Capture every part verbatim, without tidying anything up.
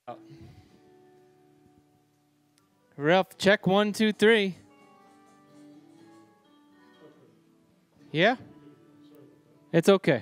Ralph, check one, two, three. Yeah? It's okay.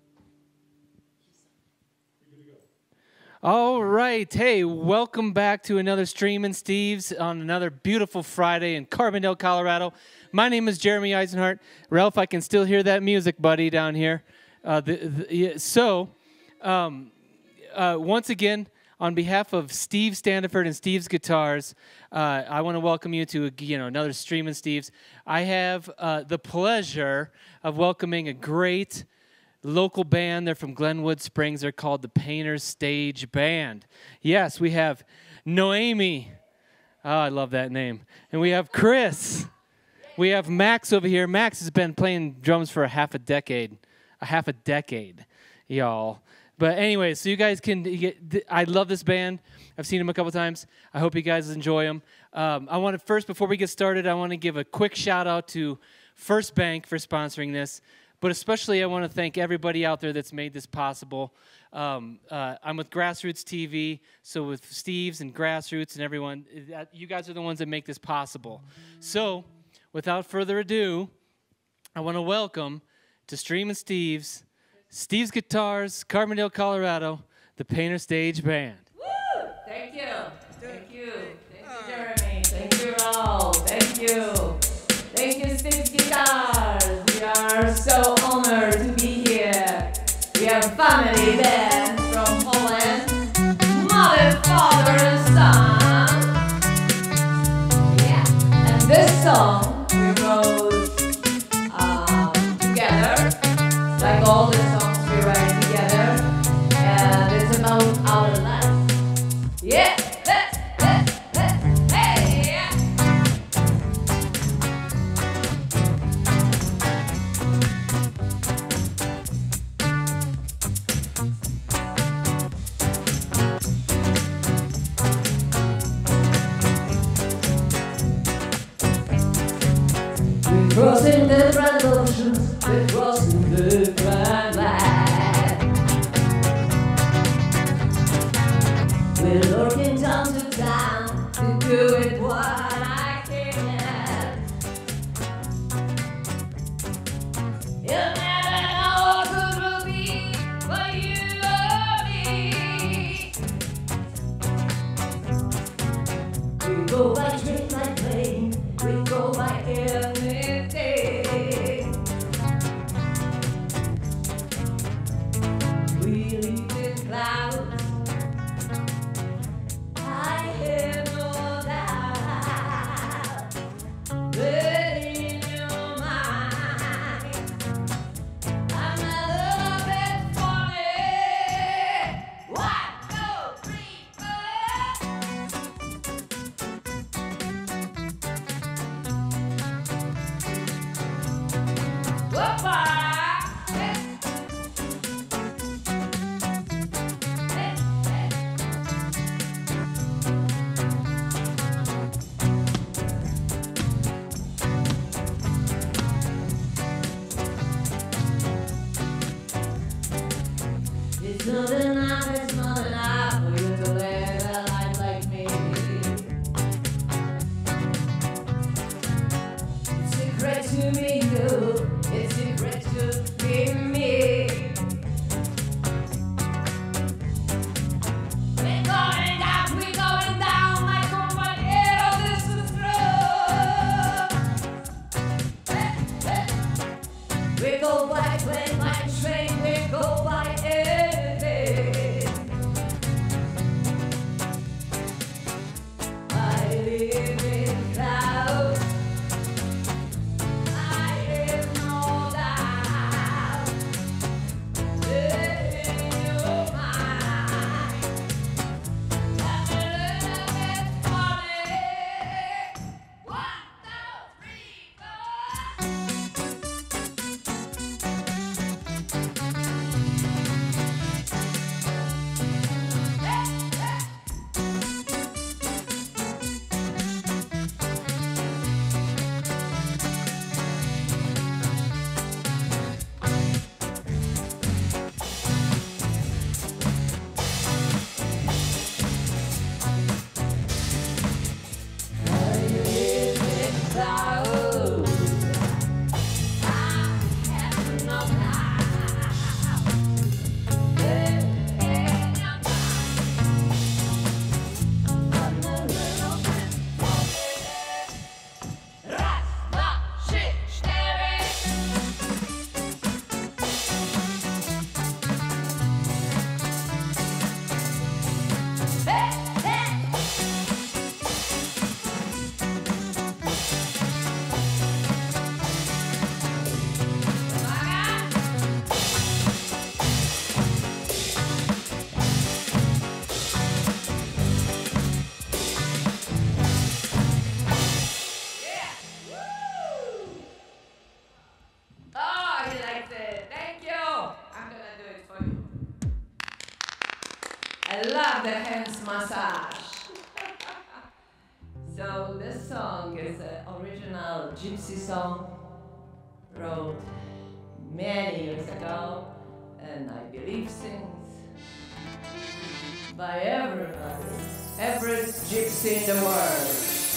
All right. Hey, welcome back to another Streamin' Steve's on another beautiful Friday in Carbondale, Colorado. My name is Jeremy Eisenhart. Ralph, I can still hear that music, buddy, down here. Uh, the, the, yeah, so, um, uh, once again, on behalf of Steve Standiford and Steve's Guitars, uh, I want to welcome you to you know another Streamin' Steve's. I have uh, the pleasure of welcoming a great local band. They're from Glenwood Springs. They're called the Painters Stage Band. Yes, we have Noemi. Oh, I love that name. And we have Chris. We have Max over here. Max has been playing drums for a half a decade. A half a decade, y'all. But anyway, so you guys can get, I love this band. I've seen them a couple times. I hope you guys enjoy them. Um, I want to first, before we get started, I want to give a quick shout out to First Bank for sponsoring this. But especially I want to thank everybody out there that's made this possible. Um, uh, I'm with GrassRoots T V, so with Steve's and GrassRoots and everyone, that, you guys are the ones that make this possible. So without further ado, I want to welcome to Streamin' Steve's, Steve's Guitars, Carbondale, Colorado, the Painter Stage Band. Woo! Thank you. Thank you. Thank you, Jeremy. Thank you, Raul. Thank you. Thank you, Steve's Guitars. We are so honored to be here. We are a family band from Poland. Mother, father, and son. Yeah. And this song we wrote um, together, like all the songs we write together. And it's about our life. Yeah. Let's, let's, let's, hey, yeah. We're crossing the grand oceans, we're crossing the grand line. We're looking down to town to do it what I can. You'll never know what good will be for you or me. We go by train, by plane, we go by anything. We live in clouds. I have no doubt. But in your mind, I'm a little bit funny. One, two, three, four. Whoop-a! It's not enough, it's not enough for you to live a life like me. It's secret to me, you. It's secret to be me. We're going down, we're going down, my compañero, this is true. Hey, hey. We go by plane, by train, we go by anything. I live in clouds. I have the hands massage. So this song is an original gypsy song wrote many years ago, and I believe sings by everybody, every gypsy in the world.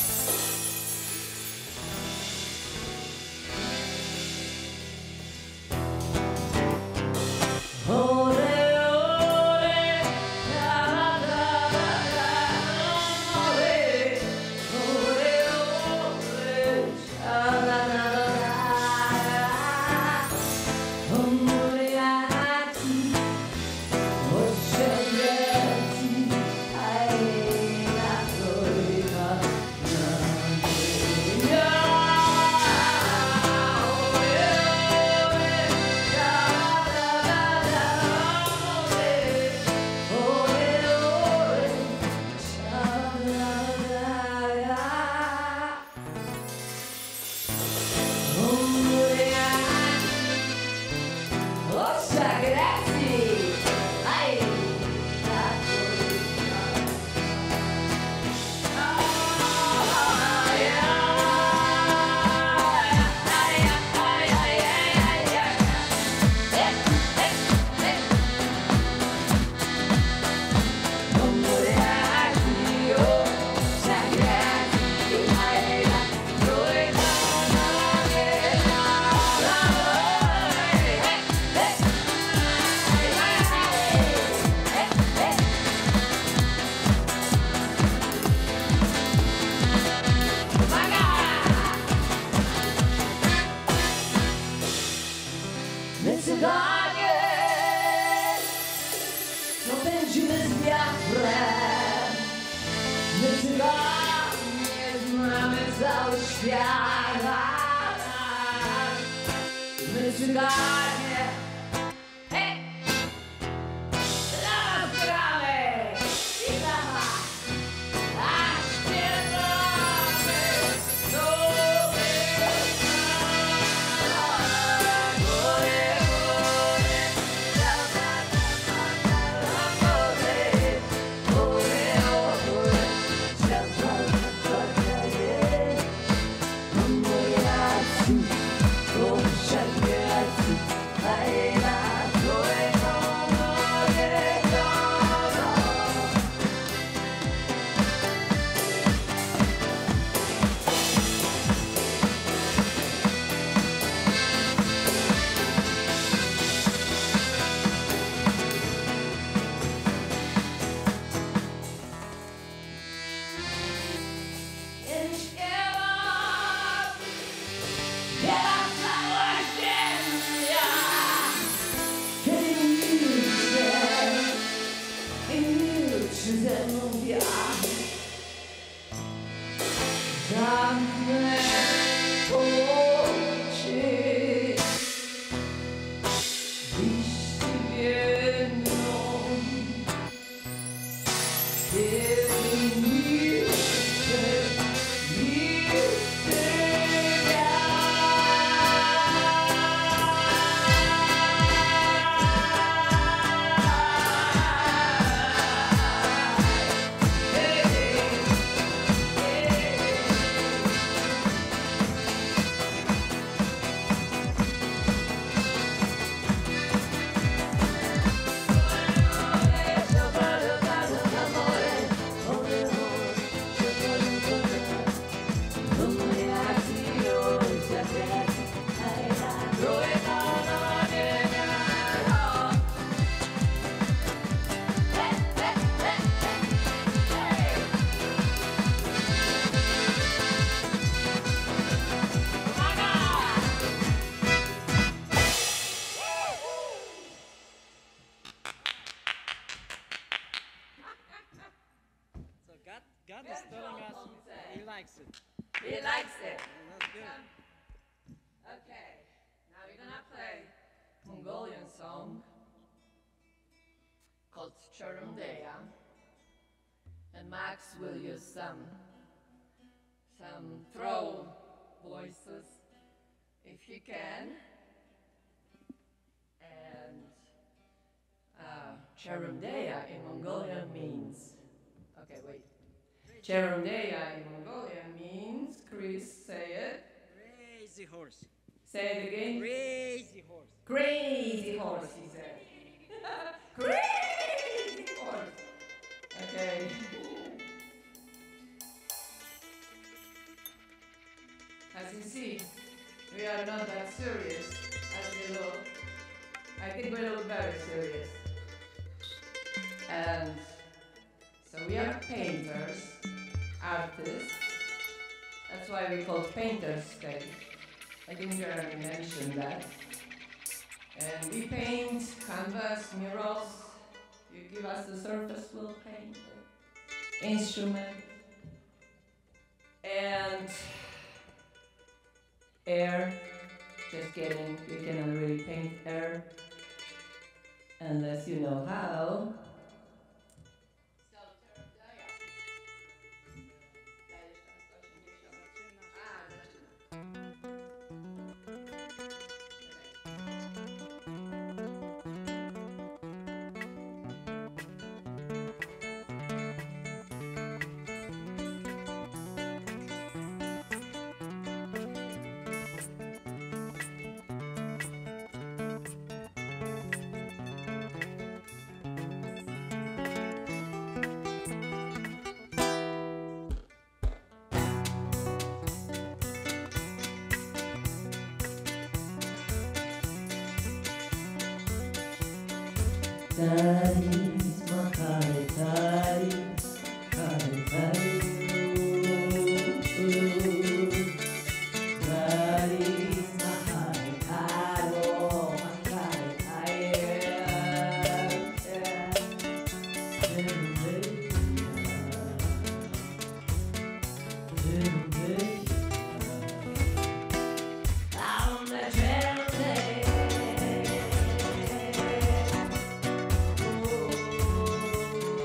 God is telling us he likes it. He likes it. That's good. Okay, now we're gonna play Mongolian song called Chorumdeya, and Max will use some some throw voices if he can, and uh, Cherumdeya in Mongolian means. Okay, wait. Cherumdeya in Mongolian means, Chris, say it. Crazy horse. Say it again. Crazy horse. Crazy horse, he said. Crazy horse. Okay. As you see, we are not that serious as we look. I think we look very serious. And so we are painters, artists. That's why we call painters stage. I think Jeremy mentioned that. And we paint canvas, murals. You give us the surface, we'll paint the instrument. And air, just kidding, you cannot really paint air unless you know how. Daddy, my kare kare, kare kare, ooh. Daddy, my kare kare, my kare kare. I'm the trail.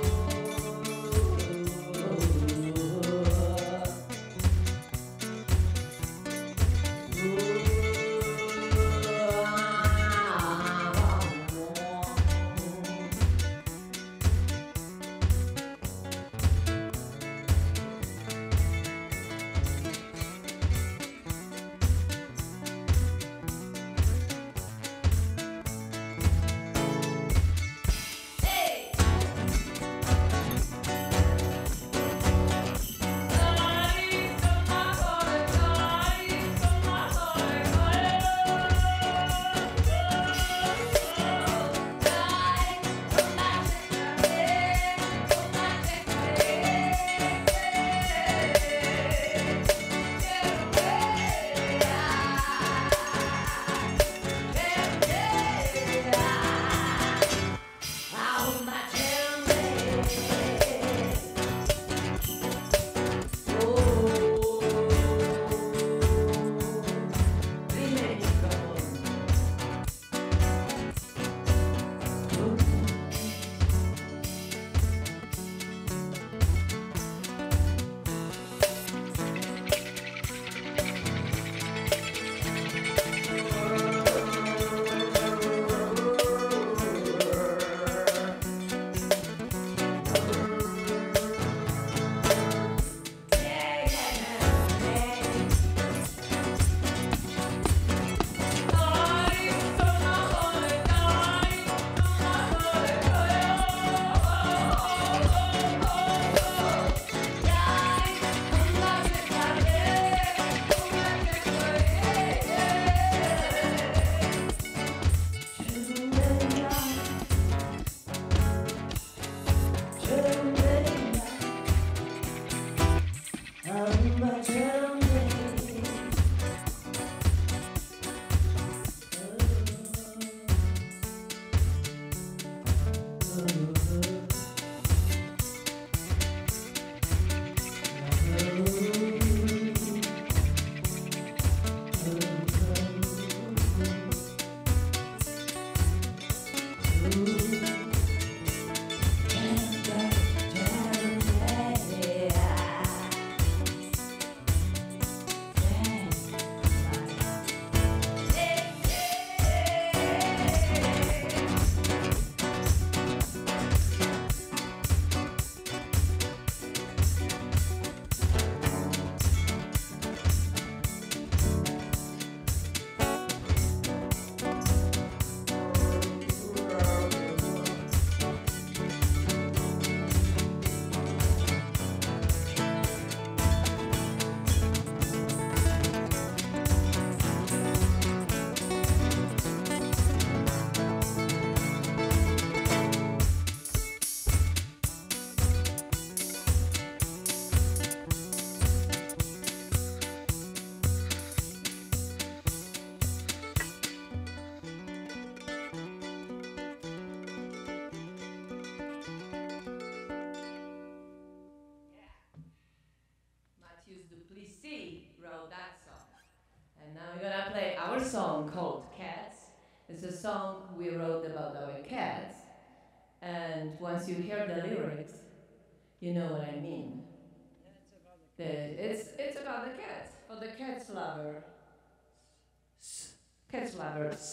gonna play our song called Cats. It's a song we wrote about our cats. And once you hear the lyrics, you know what I mean. The, it's, it's about the cats, for the cats lover. Cats lovers.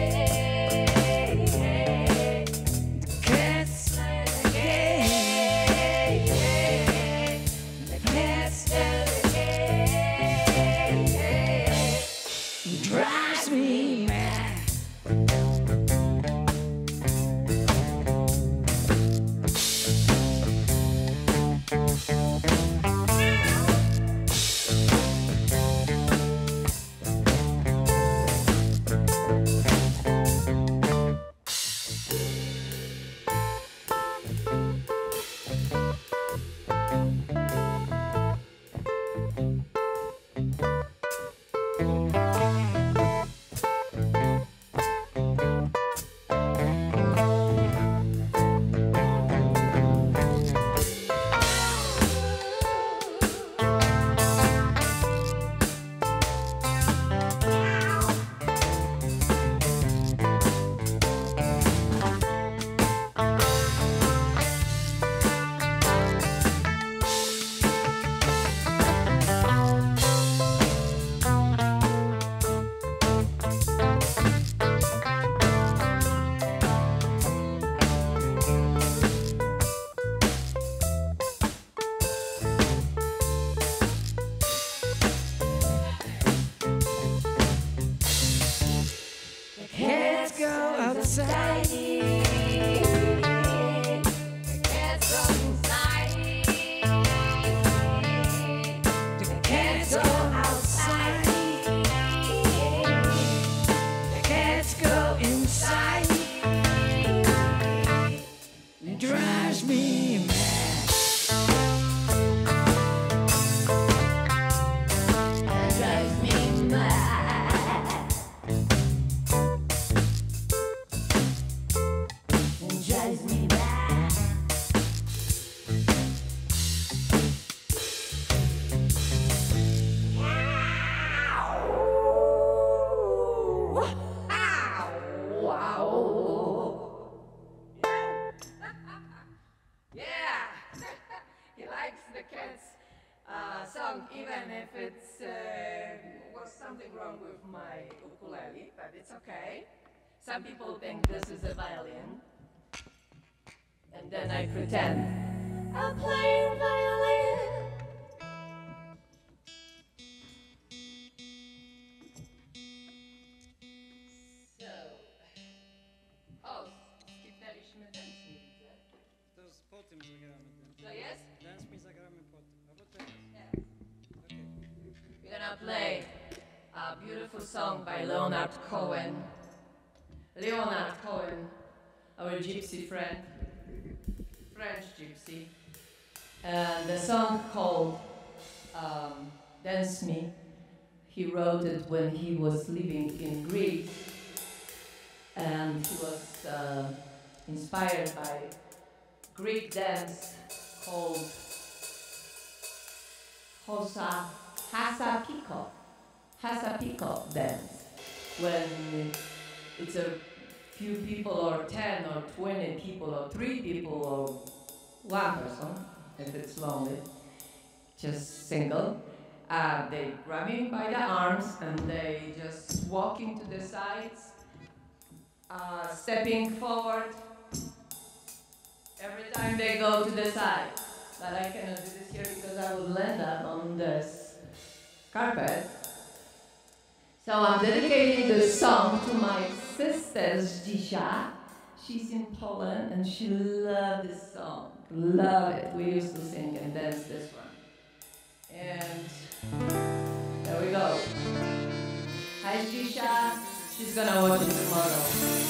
Cats play the game. it's okay. Some people think this is a violin. And then I pretend I'm playing violin. So, oh, skipnęliśmy dance music. To z potem zagramy. Co jest? Dance mi zagramy potem. Albo teraz. Yes. Okay. We're gonna play a beautiful song by Leonard Cohen. Leonard Cohen, our gypsy friend, French gypsy. And the song called um, Dance Me. He wrote it when he was living in Greece. And he was uh, inspired by Greek dance called Hosa, Hasapiko. Hasapiko dance. When it's a few people or ten or twenty people or three people or one person, if it's lonely, just single. Uh, they grab him by the arms and they just walking to the sides, uh, stepping forward every time they go to the side. But I cannot do this here because I will land up on this carpet. So I'm dedicating this song to my sister Zdzisza. She's in Poland and she loved this song. Love it. We used to sing and dance this one. And there we go. Hi Zdzisza. She's gonna watch it tomorrow.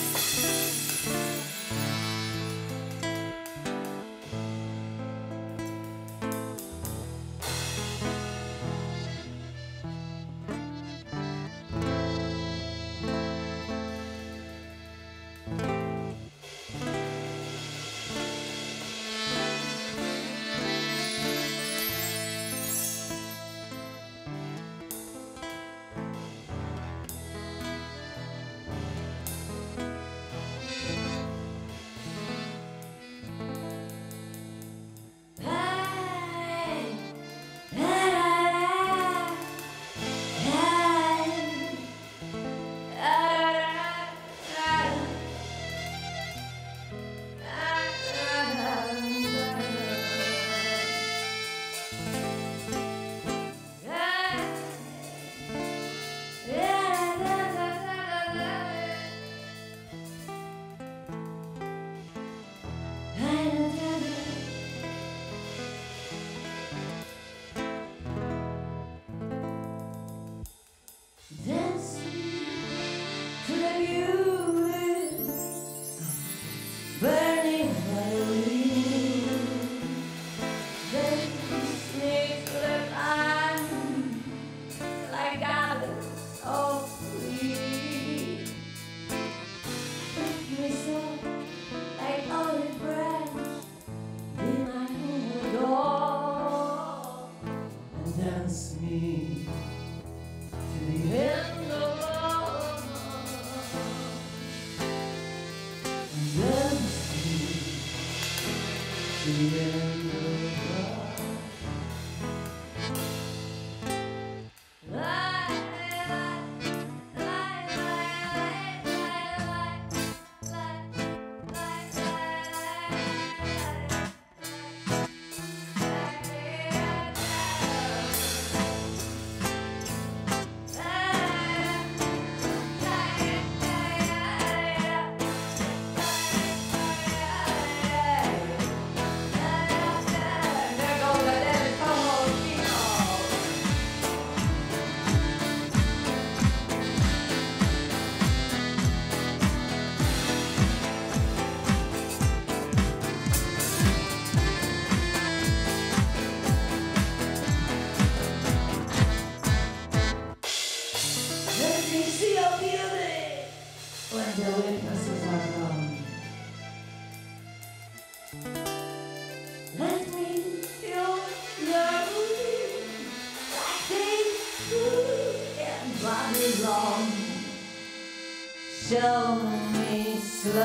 Show me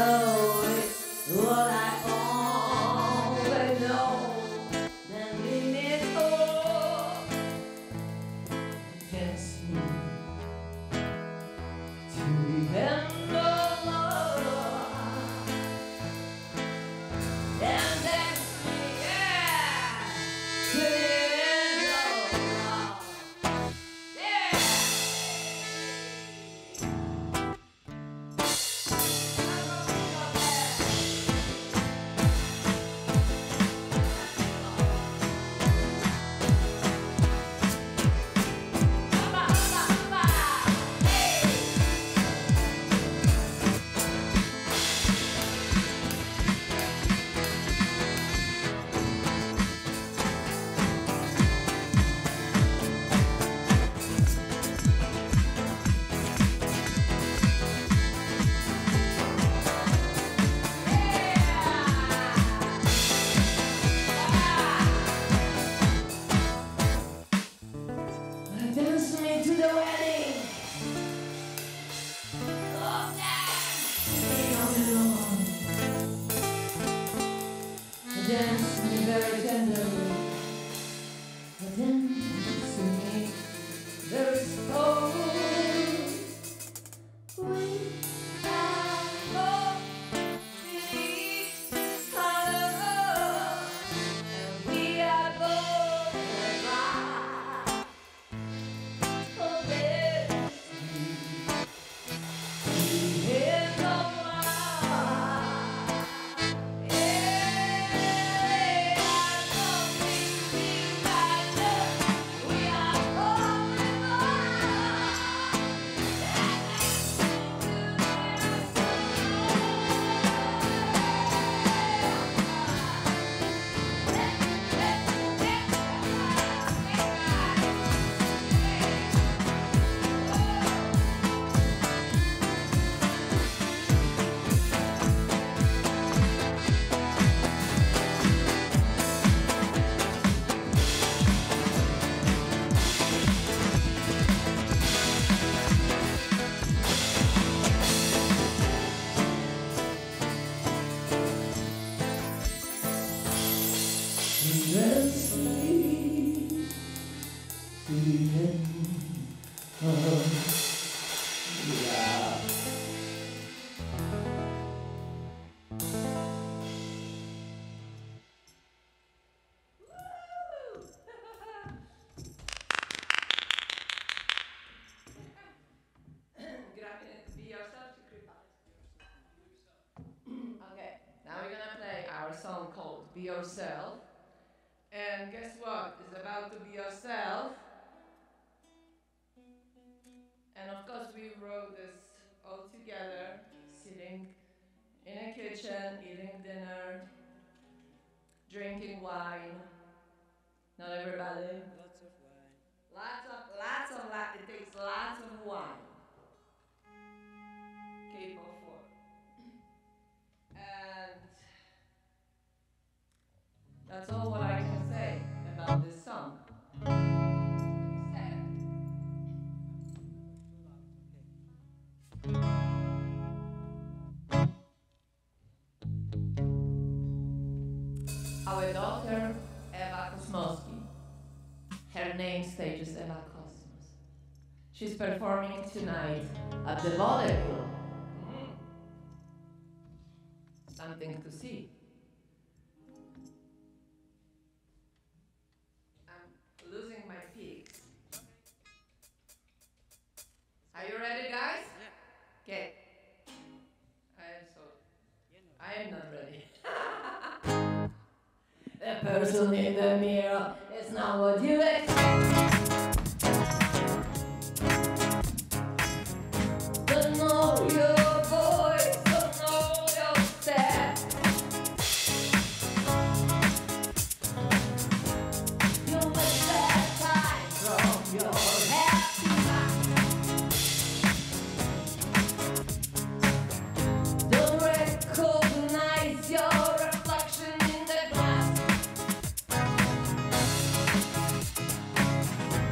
slowly what I already know. Then leave it all against me to the end. dance me very tenderly. Dance to me very slow. We are both beneath color, and we are both alive. Oh, there's me in the wild. Yeah, I don't think we matter. We are both let's leave the end of yeah. Be yourself to creep out. Okay, now we're gonna play our song called Be Yourself. And guess what? It's about to be yourself. And of course we wrote this all together, sitting in a kitchen, eating dinner, drinking wine. Not everybody. Lots of wine. Lots of, lots of, lots, it takes lots of wine. Cape of four. And that's all what I can say about this song. Our daughter, Eva Kosmowski. Her name stage is Eva Cosmos. She's performing tonight at the Vaudeville. Mm. Something to see. I'm losing my peaks. Are you ready, guys? Yeah. Okay. I am so. I am not ready. The person in the mirror is not what you expect. Don't know your voice, don't know your step. You must have time from your head to mind. Don't recognize your reflection in the glass.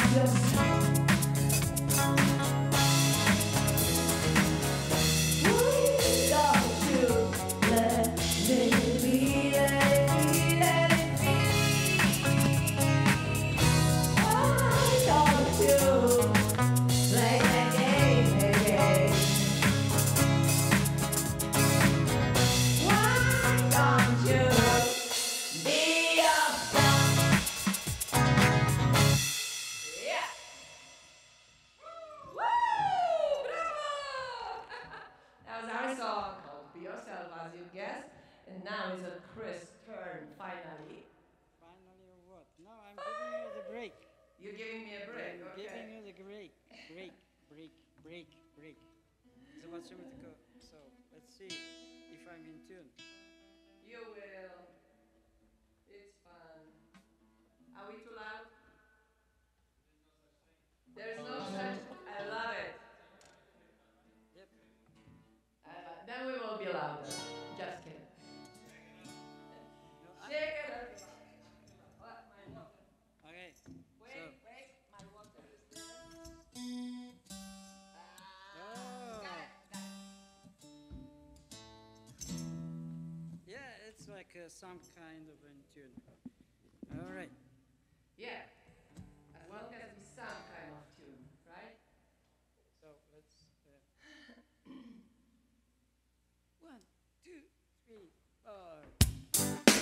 And now it's a Chris' turn, finally. Finally, what? No, I'm giving you the break. You're giving me a break, I'm okay. giving you the break. Break, break, break, break. Zobaczymy tylko. So, let's see if I'm in tune. You will. It's fun. Are we too loud? There's no such. I love it. Yep. I love, then we will be louder. Just kidding. No, I- Shake it up. What? My water. Okay. Wait, So. wait. My water is there. Oh. Got it, got it. Yeah, it's like uh, some kind of in tune. All right. Yeah. As long as we some kind of tune, right? So let's. Uh, one, two, three, four.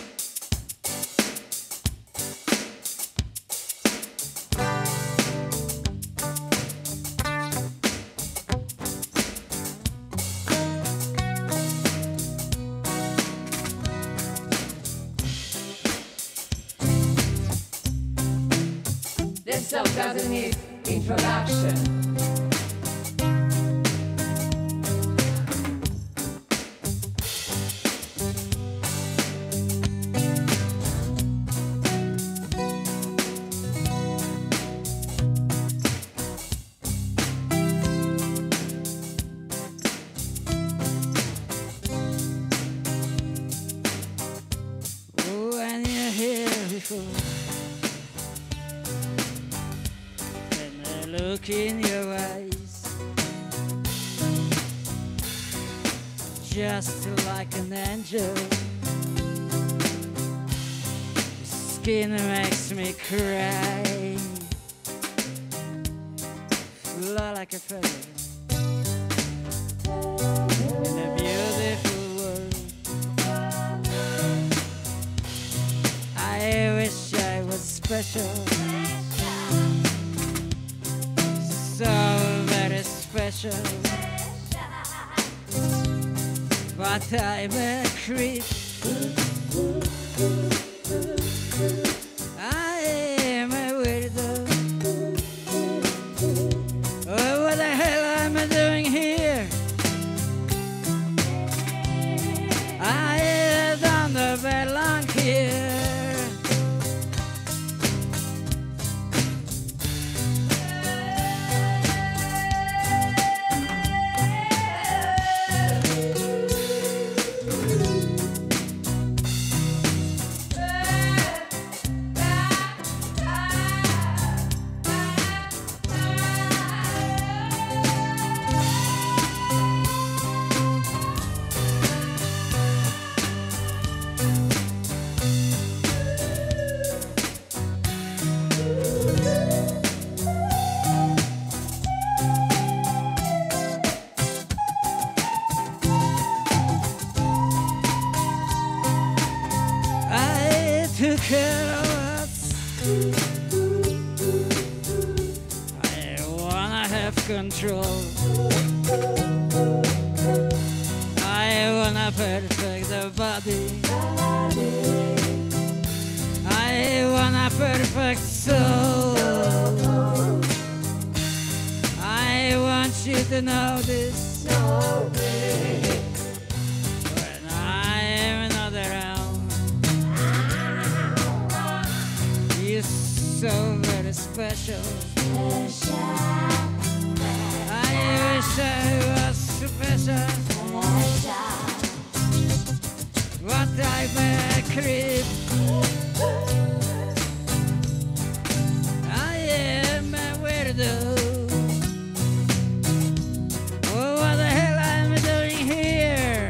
This song doesn't need introduction. When you're here before, when I look in your eyes, just like an angel, your skin makes me cry, fly like a feather in a beautiful world. I wish I was special, so very special, but I'm a creep. I am a weirdo. Oh, what the hell am I doing here? I don't belong here. I took care of us. I wanna have control. I wanna perfect the body. I wanna perfect soul. I want you to know this. When I am not around, you're so very special. I wish I was special, but I'm a creep. I am a weirdo. Oh, what the hell am I doing here?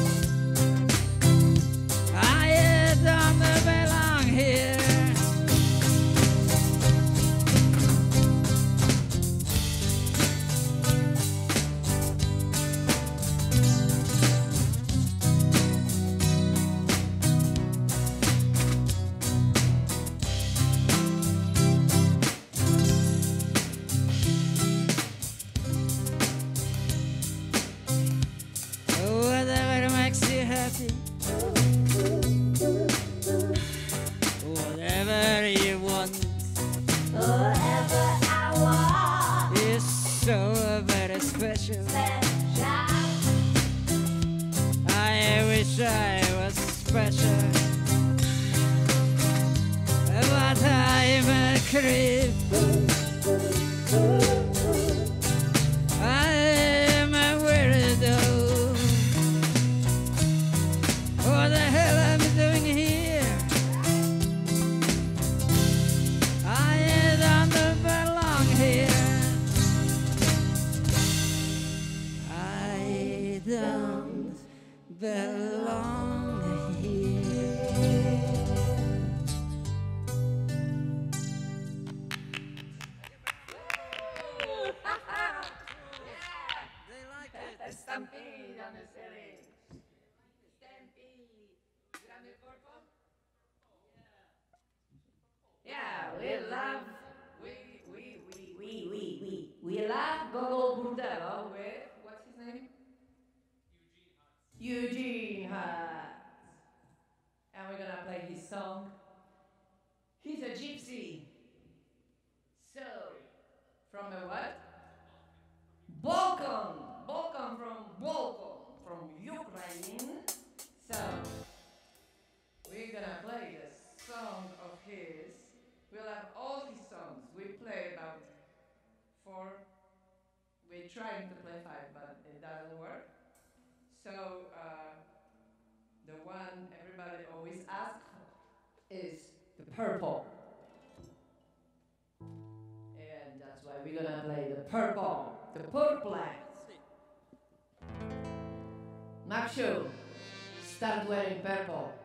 I don't belong here. Whatever makes you happy, whatever you want, Whatever I want, is so very special. special. I wish I was special, but I'm a creep. I'm a weirdo. What the hell am I doing here? I don't belong here. I don't belong here. They like it. Stampede on the ceiling. Stampede. Grammy purple? Yeah, we love, we, we, we, we, we, we, we love Gogol Bordello with, what's his name? Eugene Hutz. And we're gonna play his song. He's a gypsy. So, from a what? Balkan. Balkan from Balkan, from Ukraine. So, we're gonna play a song of his. We'll have all his songs. We play about four. We're trying to play five, but it doesn't work. So, uh, the one everybody always asks for is the purple. And that's why we're gonna play the purple, the purple. Makshu, start wearing purple.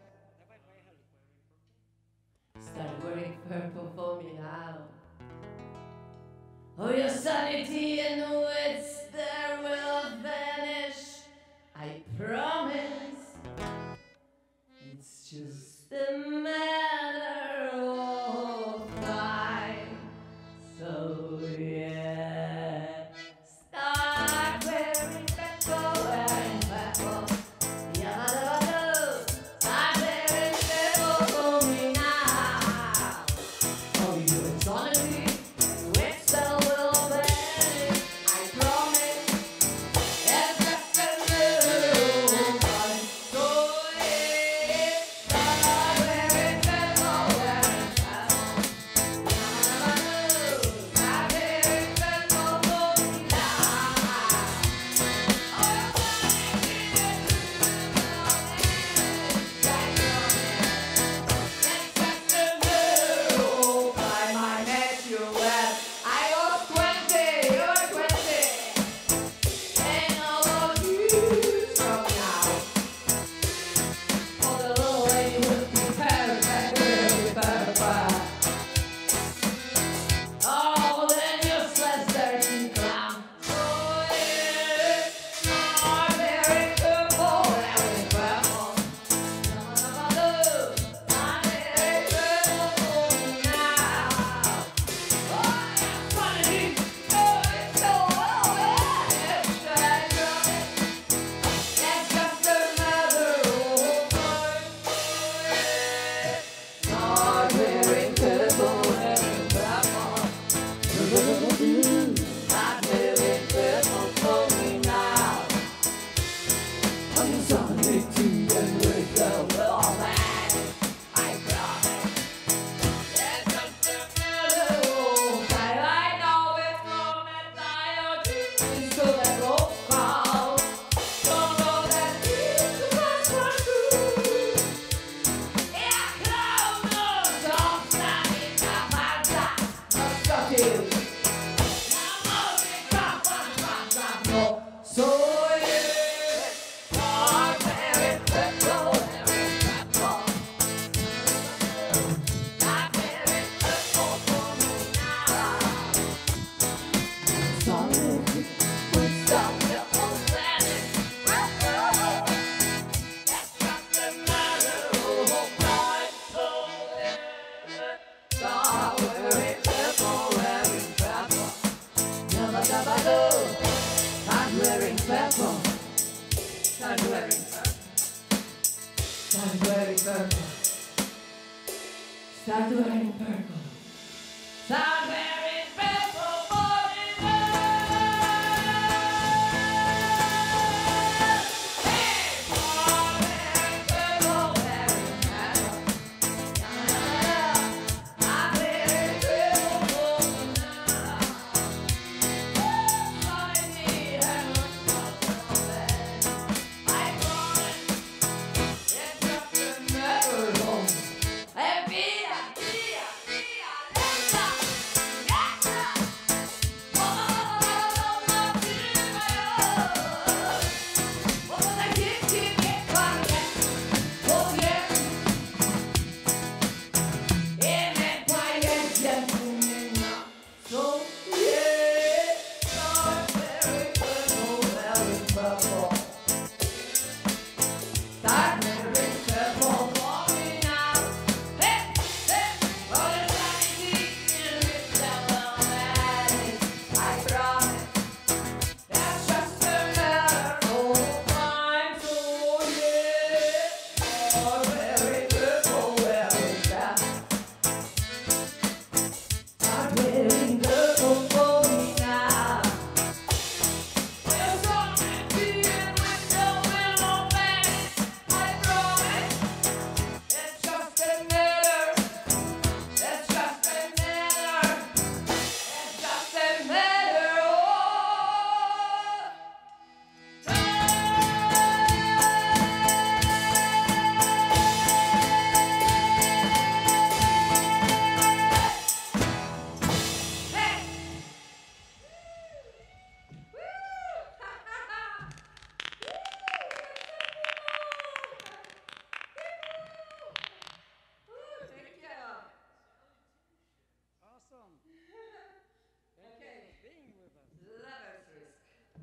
Start wearing purple for me now. Oh, your sanity and wits there will vanish. I promise. It's just a matter of time. So yeah, start wearing purple, wearing purple. Yeah, start wearing purple for me now. Oh, your sanity and wits there will vanish. I promise. It's just a matter of time. So yeah, start Start wearing purple. Start wearing purple for me Hey! Start wearing purple, wearing purple. I'm wearing purple for me now. Find me heaven, I promise it's just another home. Hey, via, via, via, let's go. Yeah. Oh, oh, oh, oh, oh, I keep, keep, keep quiet. Oh, yeah. Yeah, man, quiet, gentlemen. So, yeah. Start wearing purple, wearing purple. Start wearing purple for me now. Hey, hey, all the sanity in this level madness. I promise that's just a matter of time. So yeah, start wearing purple, wearing purple. Start wearing purple for me now. We'll start with being with the willow madness. I promise it's just another. It's just another. It's just a matter of time. Hey! Thank you. Awesome. Thank Okay. you for being with us. Lover's Risk.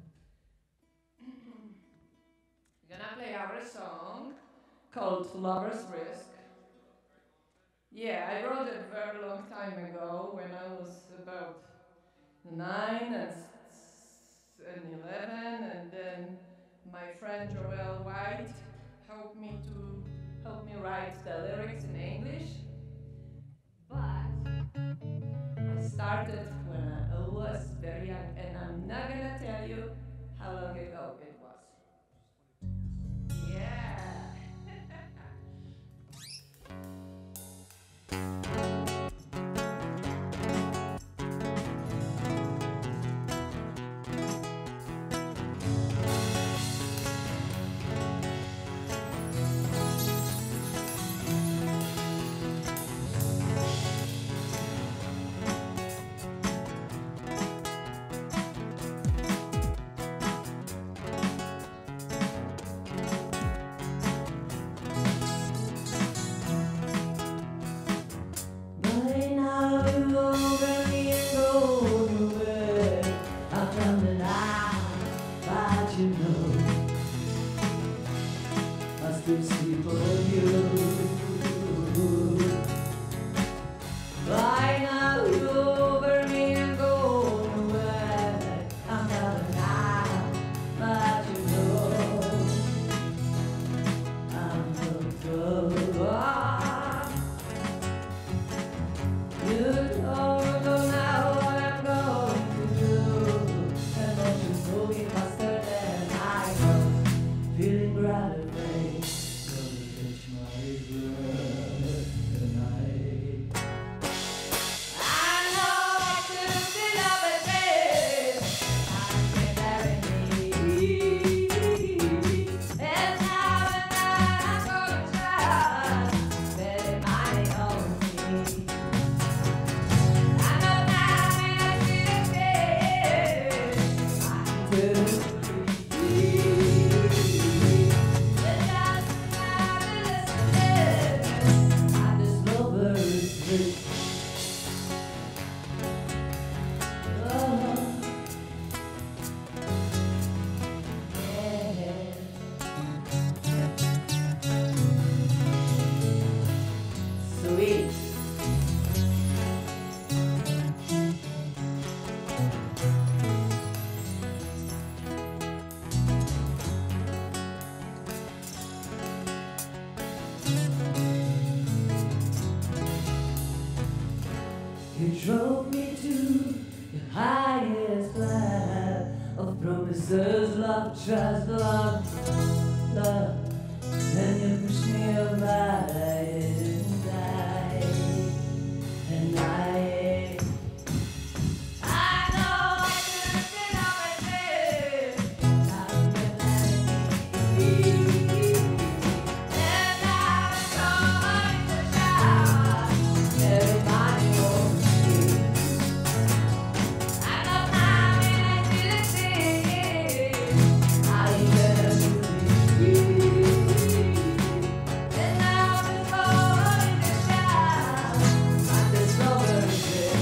We're gonna play our song called Lover's Risk. Yeah, I wrote it a very long time ago when I was about nine and, s- and eleven, and then my friend Joel White helped me to help me write the lyrics in English. But I started when I was very young, and I'm not gonna tell you how long ago it was. Yeah. highest plan of promises, love, trust, love, love. And you push me aside and die, and I, I know I shouldn't be on my bed. I'm gonna leave, and I'm going to shout. Everybody wants me. I know how I did it. I better do it. And now I'm going to shout. I'm this over again.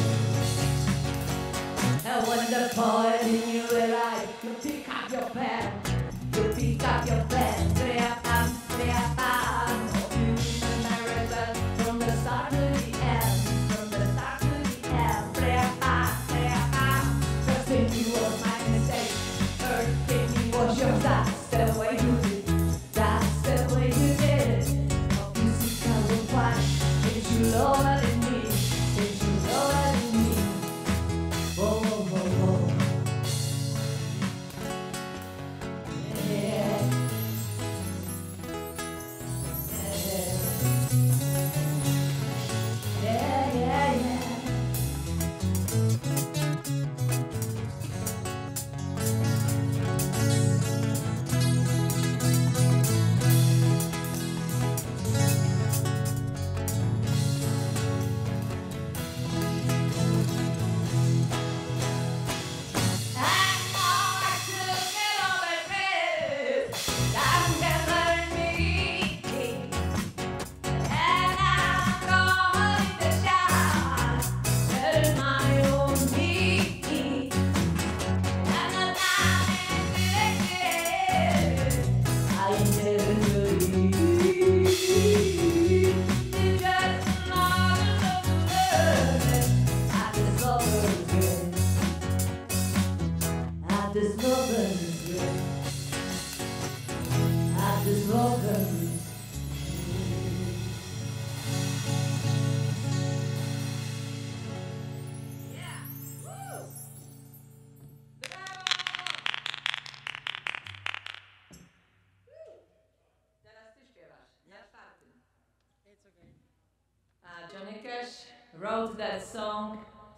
And when the point in you arrive, you pick up your pen. You pick up your pen. Three-a-pam, three-a-pam. You remember that from the start to the end. From the start to the end. Three-a-pam, three-a-pam. First thing you was my mistake. First thing you was your that's the way you did it. That's the way you did it. Oh, you see, I will find. If you lower than me. If you lower than me. Whoa, whoa, whoa, whoa. Yeah. Yeah. Yeah, yeah, yeah. I know I should get on my bed. I'm gonna me, and I'm going to shout at my own me. And I'm not I never believe it's just another word. I just love her again. I just love her again. I just love her. Yeah. Woo! Teraz ty śpiewasz. Ja czwartym. It's okay. Uh, Johnny Cash wrote that song.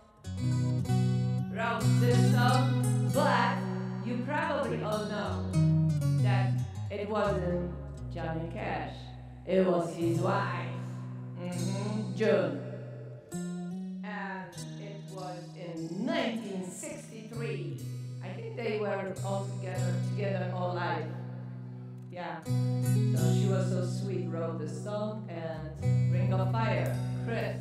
Wrote this song, but you probably all know that it wasn't Johnny Cash. It was his wife, mhm, June. And it was in nineteen sixty-three. I think they were all together, together all life. Yeah. So she was so sweet, wrote the song, and Ring of Fire, Chris.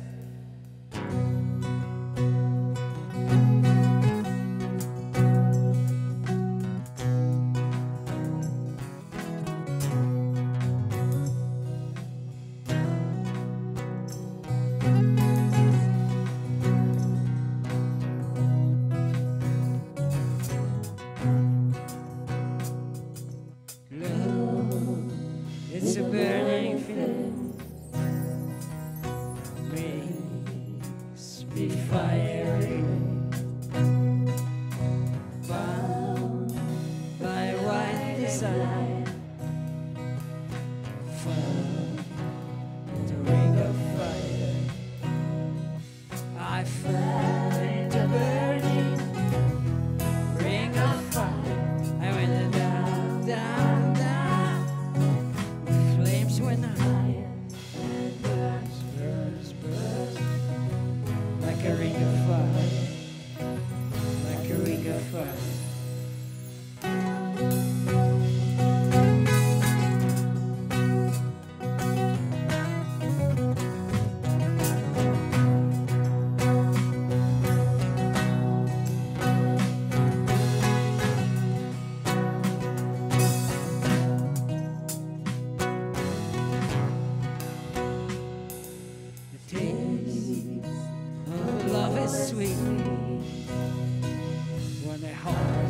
Love, it's a burning flame. Brings me fire. Bound by white desire. Found the ring of fire. I find the burning ring of fire. I went down, down, down. The flames went higher and burns, burns, burns like a ring of fire, like a ring of fire. The taste of love is sweet when the heart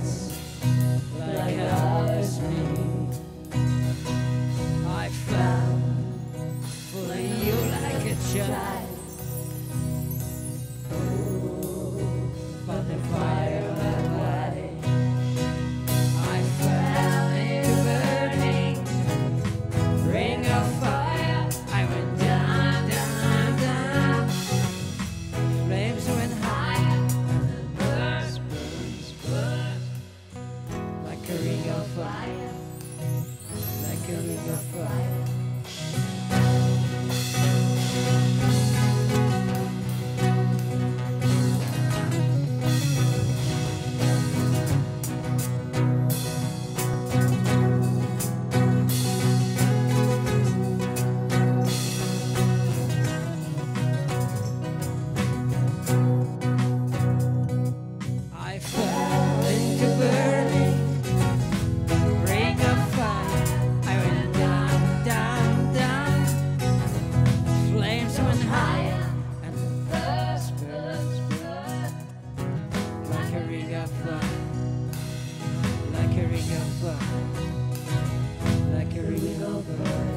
like a ring of fire, like a ring of fire, like a ring of fire.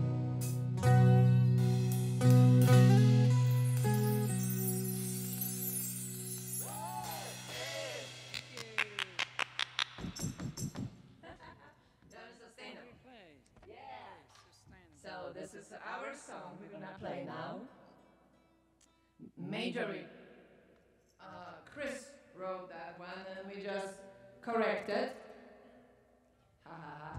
So this is our song we're gonna play now. Majorly, uh, Chris wrote that one and we just corrected. Ha ha ha.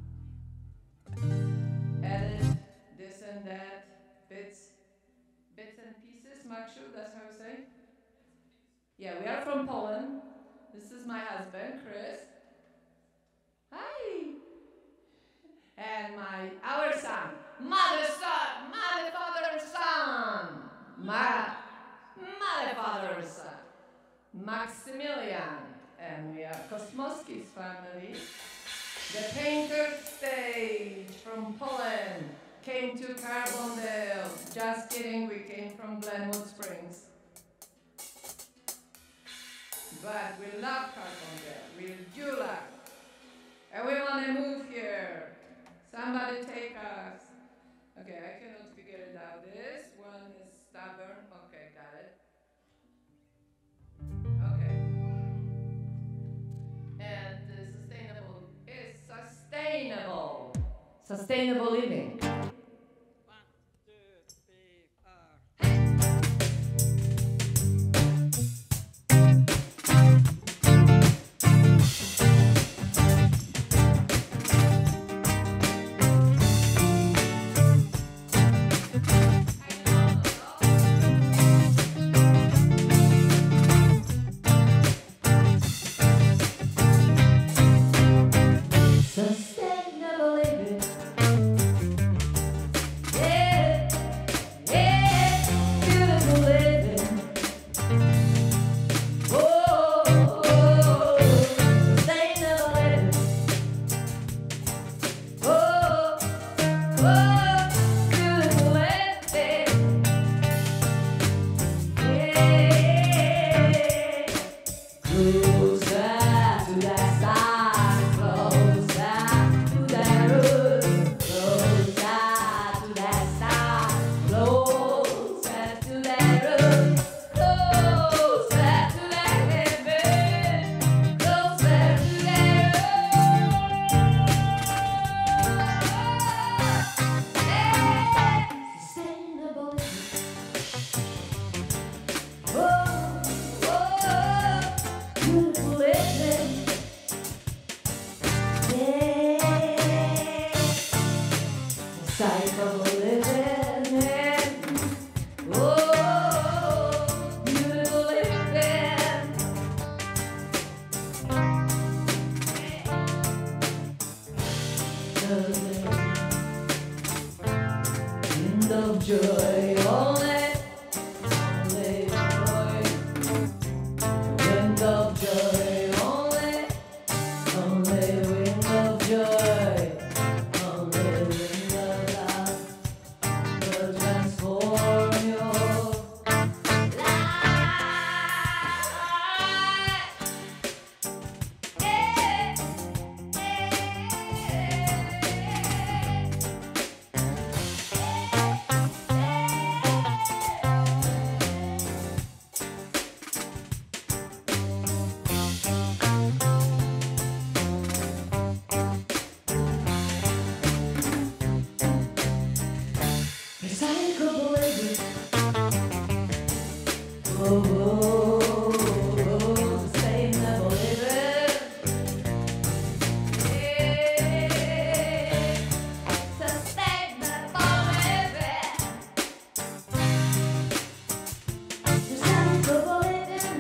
Added this and that, bits, bits and pieces, Makshu, that's how we say? Yeah, we are from Poland. This is my husband, Chris. Hi! And my, our son, mother, son, mother, father, son. My, mother, father, son. Maximilian. And we are Kosmowski's family. The painter stage from Poland came to Carbondale. Just kidding, we came from Glenwood Springs. But we love Carbondale, we do love. And we want to move here. Somebody take us. Okay, I cannot figure it out. This one is stubborn. Okay, got it. Okay. And the sustainable is sustainable. Sustainable living. Sustainable living. Yeah, yeah, beautiful living. Oh, oh, sustainable living. Oh, oh, beautiful living. Yeah, closer to that side, closer to that root, closer to that side, closer to that root, closer to that heaven, closer to that root. Sustainable living. Oh, oh, beautiful living. Yeah, cycle living. Oh, beautiful living. Wind of joy, only, only joy. Wind of joy, only, only wind of joy, only wind of love will transform your life. Yeah, recyclable living. Oh, oh, oh, sustainable living. Yeah, sustainable living. Recyclable living.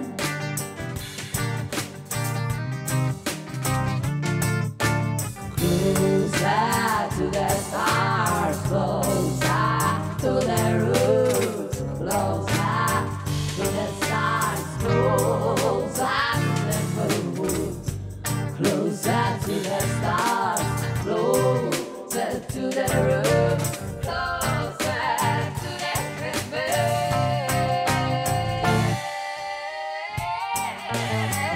Closer to the stars, closer to the roots, closer to the stars, closer to the roots, closer to the stars, closer to the roots, closer to the heaven.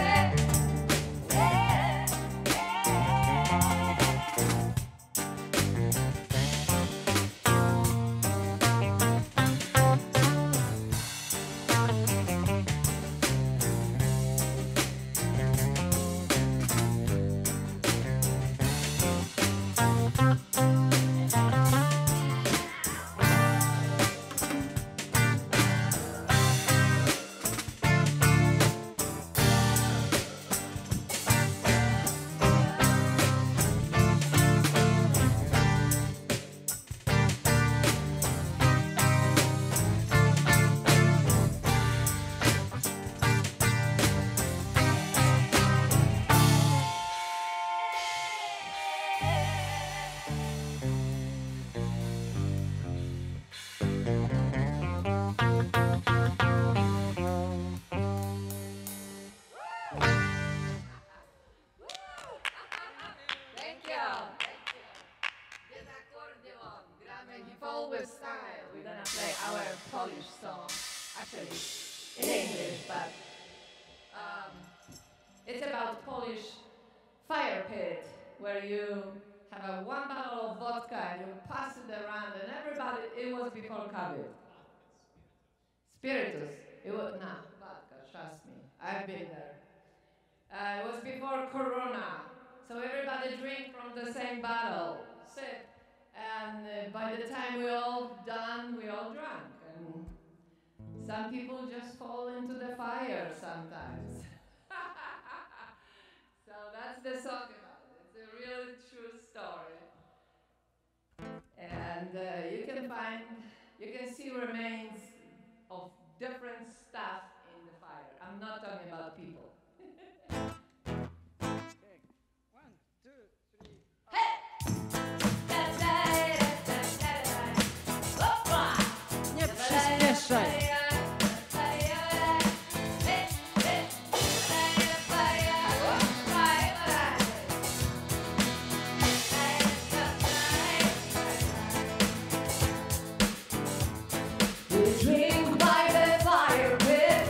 It's about Polish fire pit where you have a one bottle of vodka and you pass it around and everybody, it was before COVID. Spiritus. It was, no, vodka, trust me. I've been there. Uh, it was before Corona. So everybody drink from the same bottle, sip. And uh, by the time we're all done, we all drunk. And some people just fall into the fire sometimes. So that's the song about it. It's a really true story. And uh, you can find, you can see remains of different stuff in the fire. I'm not talking about people. Okay. One, two, three. Nie przyspieszaj. Drink by the fire pit,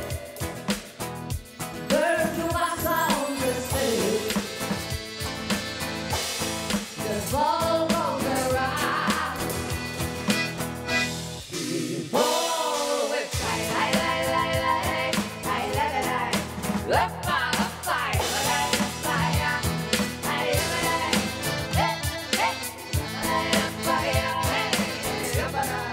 burn to my sound the stage. The ball goes around. People with fire, I, I, I, I, I, I, I, I, up, up, up, fire, fire, I, I, I, eh, eh, I, fire, eh, up, up.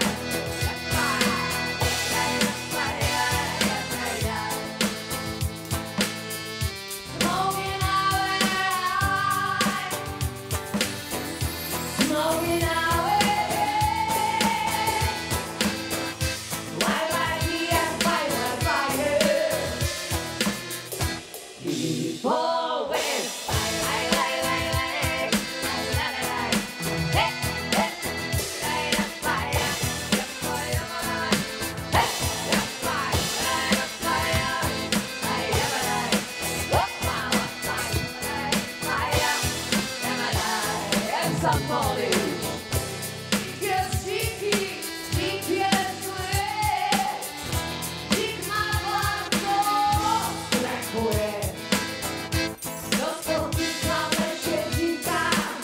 Somebody gets cheeky, cheeky and sweet. Cheek my blood goes black away. Just don't keep coming, shaky time.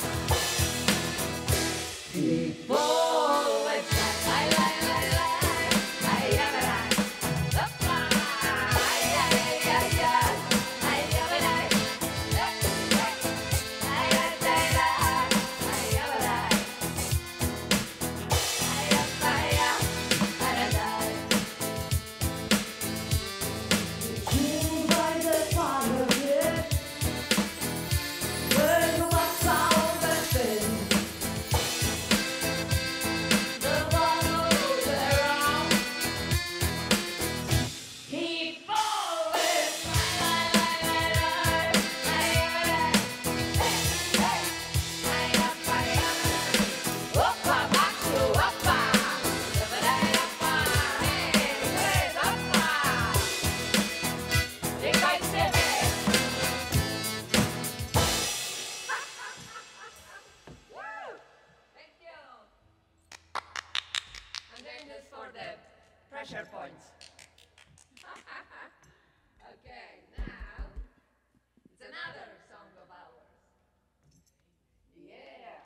People with that, I like, I like, I am it, I. Up, I, I, I, I, I am it, I. Pressure points. Okay, now it's another song of ours. Yeah.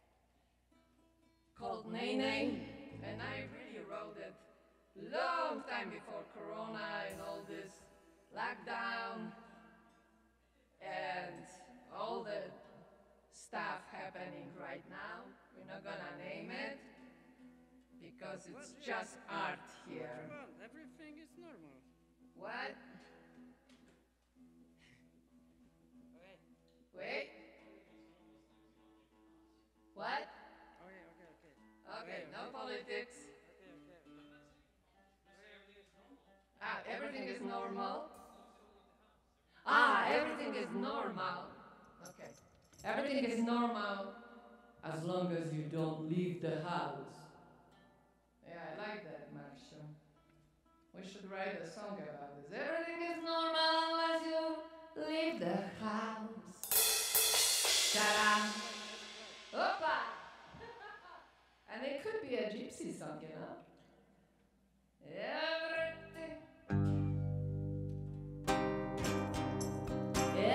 Called Nay Nay, and I really wrote it long time before Corona and all this lockdown and all the stuff happening right now. We're not gonna name it. Because it's What? just art here. Come on, everything is normal. What? Okay. Wait. What? Okay, okay, okay. Okay, no okay. politics. Okay, okay. Ah, everything is normal. Ah, everything is normal. Okay. Everything is normal as long as you don't leave the house. Yeah, I like that, Marcia. We should write a song about this. Everything is normal unless you leave the house. Ta-da! Opa! And it could be a gypsy song, you know? Everything.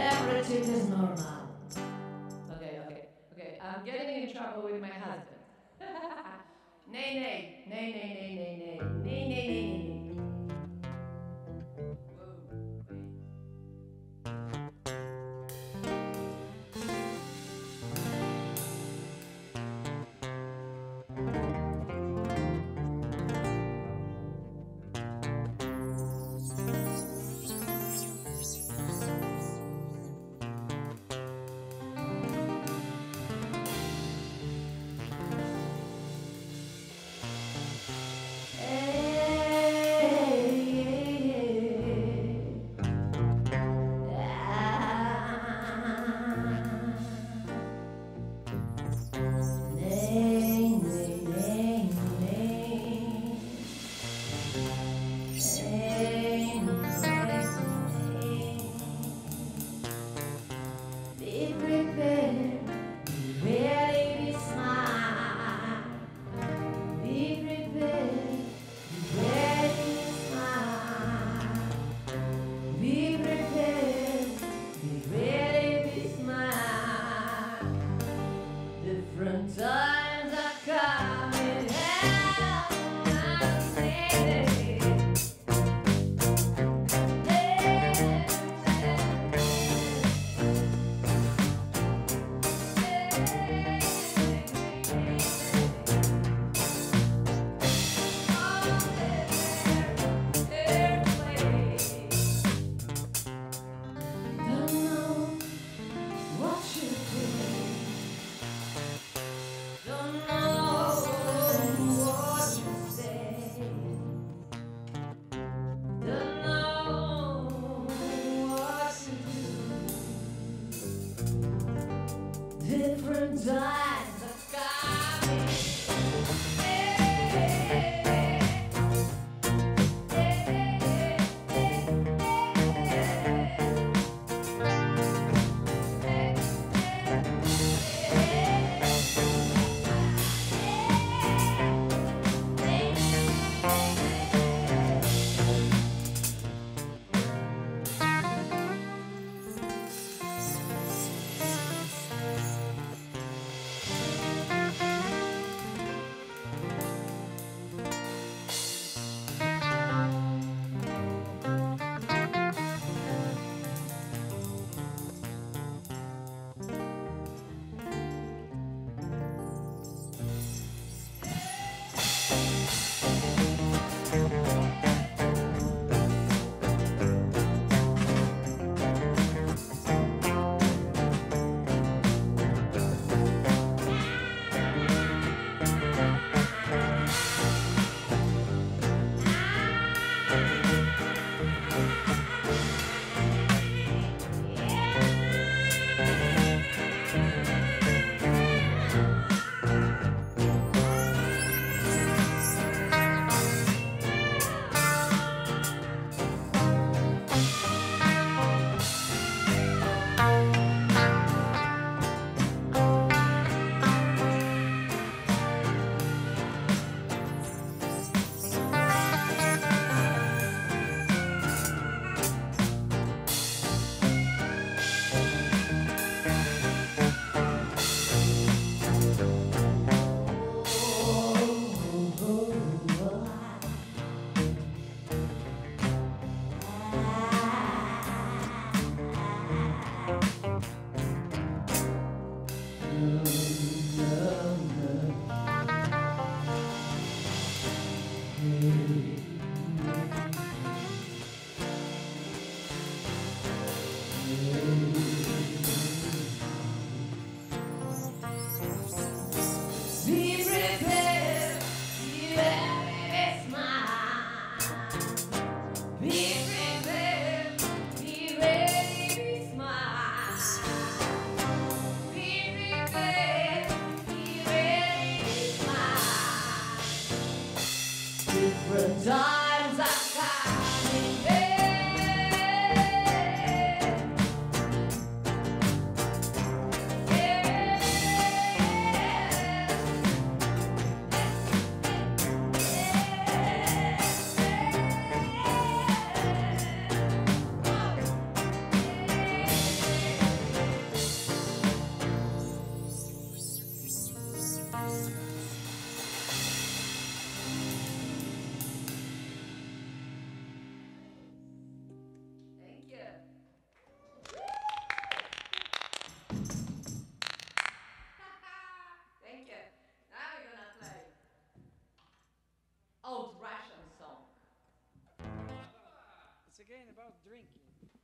attitude is normal. Okay, okay, okay. I'm getting in trouble with my husband. Nay, nay, nay, nay, nay, nay, nay, nay, nay, nay, nay. Whoa, wait.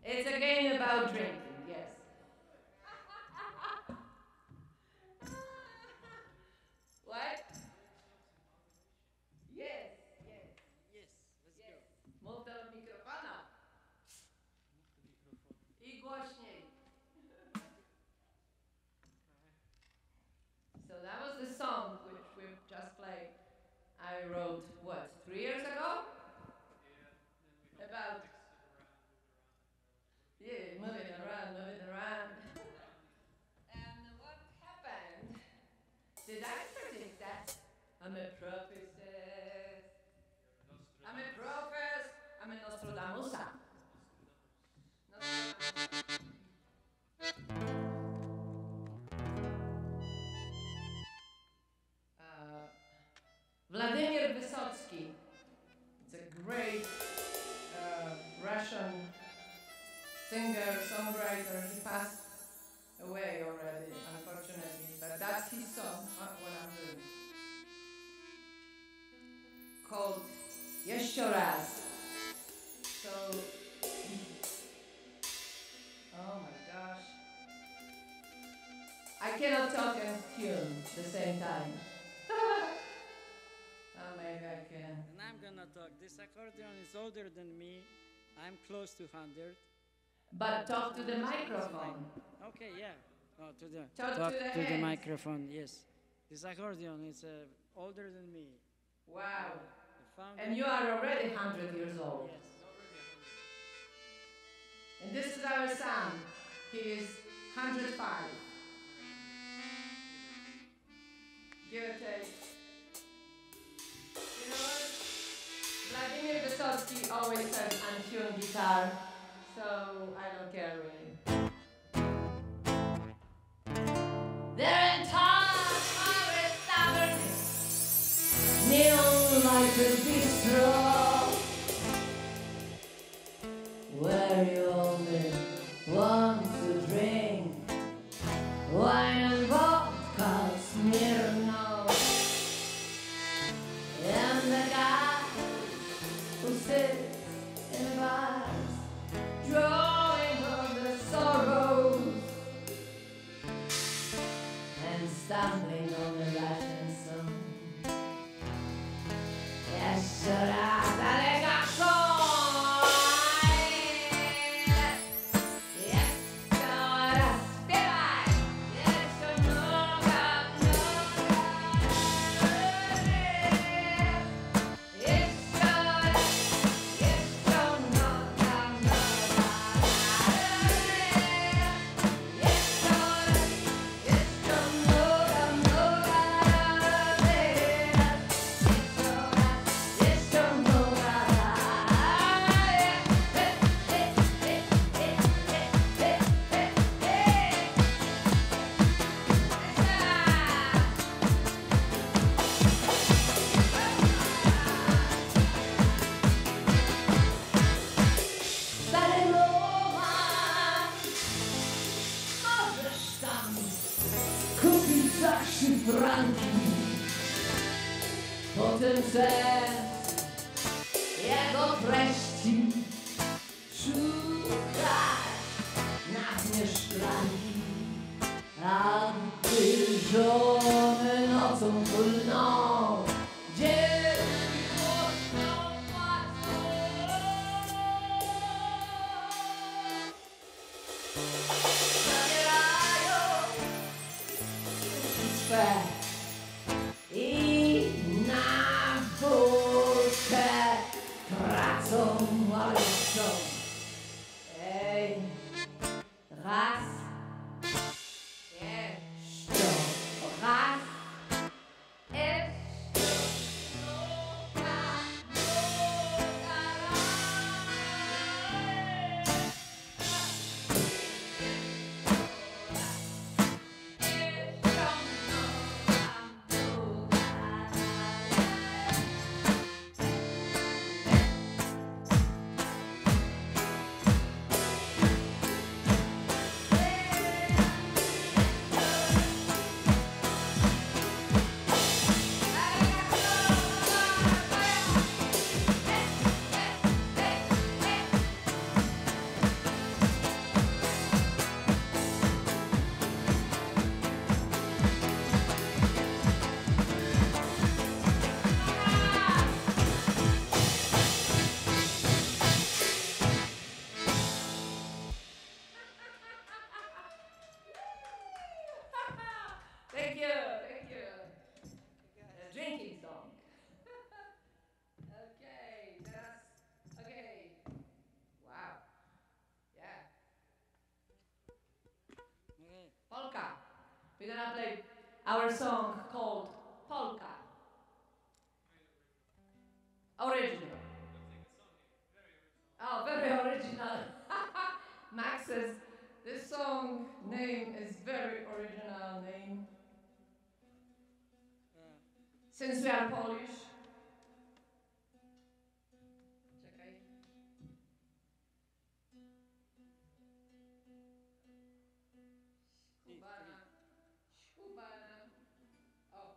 It's a game about drinking, yes. What? Yes, yes. Yes, let's Yes. Mów do mikrofonu. I głośniej. So that was the song which we just played. I wrote, what, three years ago? About, yeah, moving around, moving around. And what happened? Did I predict that? I'm a prophetess. I'm a prophet. I'm a Nostradamus. Uh, Vladimir Vysotsky. It's a great uh, Russian singer, songwriter. He passed away already, unfortunately, but that's his song, not what I'm doing. Called Jeszcze raz. So, oh my gosh. I cannot talk and tune at the same time. Oh, maybe I can. And I'm gonna talk. This accordion is older than me. I'm close to one hundred. But talk to the microphone. Okay, yeah. Oh, to the Talk to the to the hands. microphone. Yes. This accordion is uh, older than me. Wow. I found And it- you are already one hundred years old. Yes. And this is our son. He is one hundred five. Give or take. You know what? Vladimir Vysotsky always says untuned guitar, so I don't care really. Their entire stubbornness, neon like a bistro, where you only want to drink wine and vodka, Smirnoff, and the guy who sits in bars, drawing on the sorrows and stumbling on the Russian song. Jeszcze raz, ale potem też jego treści szukać na dnie szklanki, aby żony nocą chłodną dzieci głośno płaczą. Zabierają swe i na górkę tracą walczą. Ej, raz, jeszcze raz, jeszcze druga, druga raz. We're gonna play our song called Polka. Original. Oh, very original. Max says this song name is very original name. Since we are Polish. Czekaj. Kubana. Kubana. O.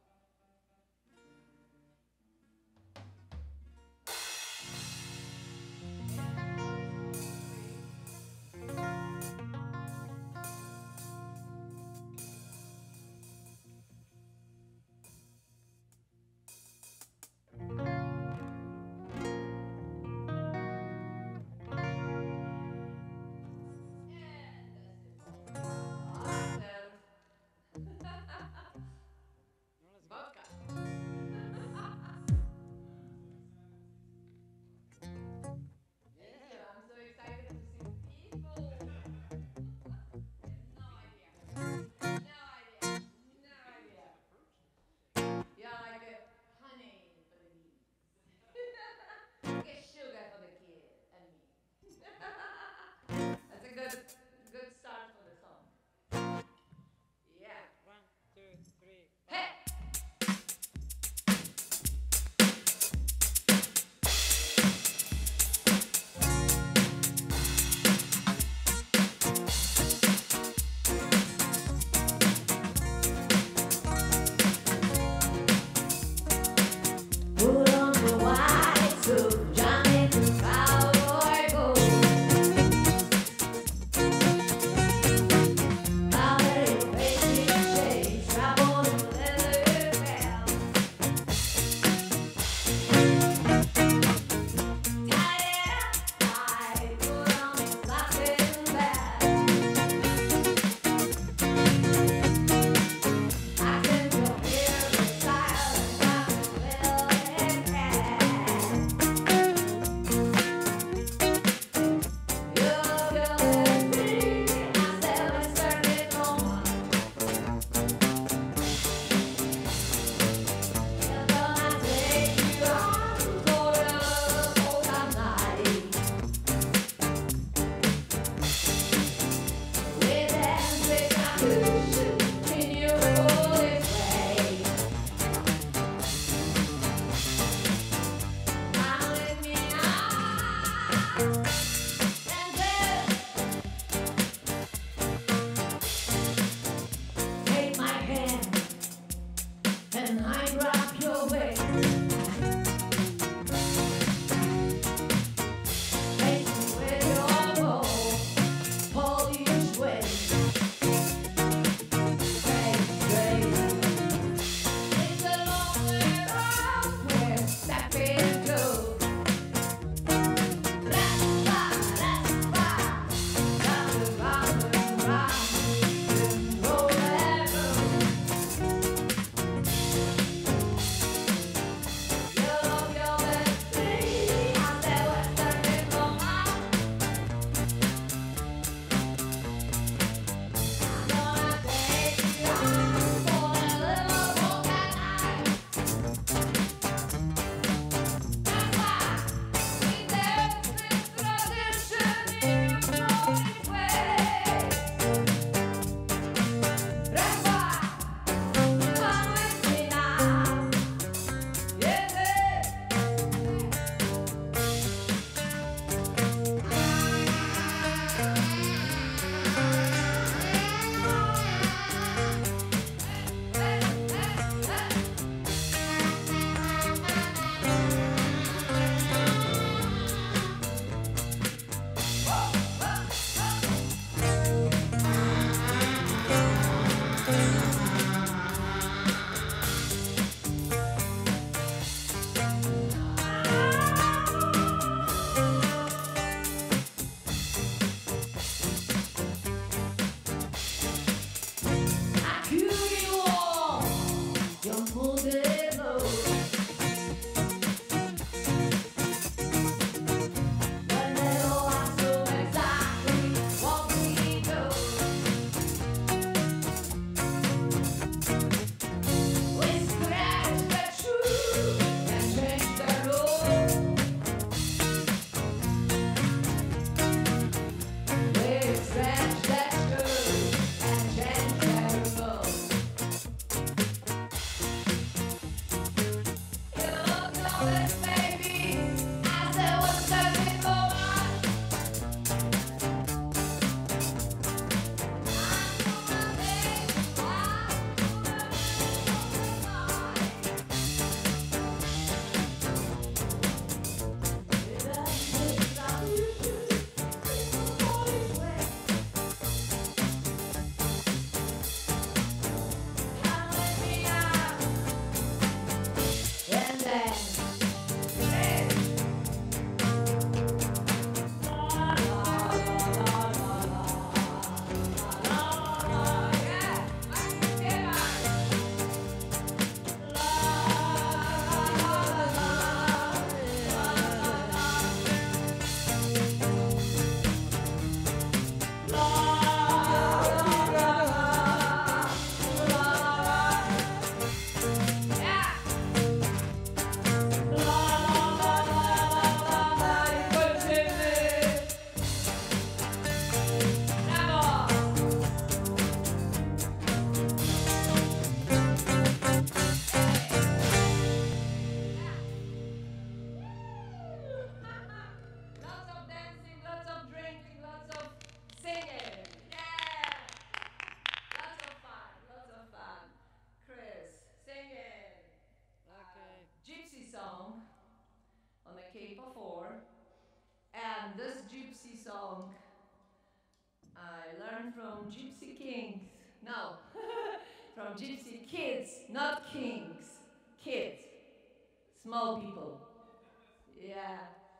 from Gypsy Kings. No, from Gypsy kids, not kings. Kids, small people. Yeah.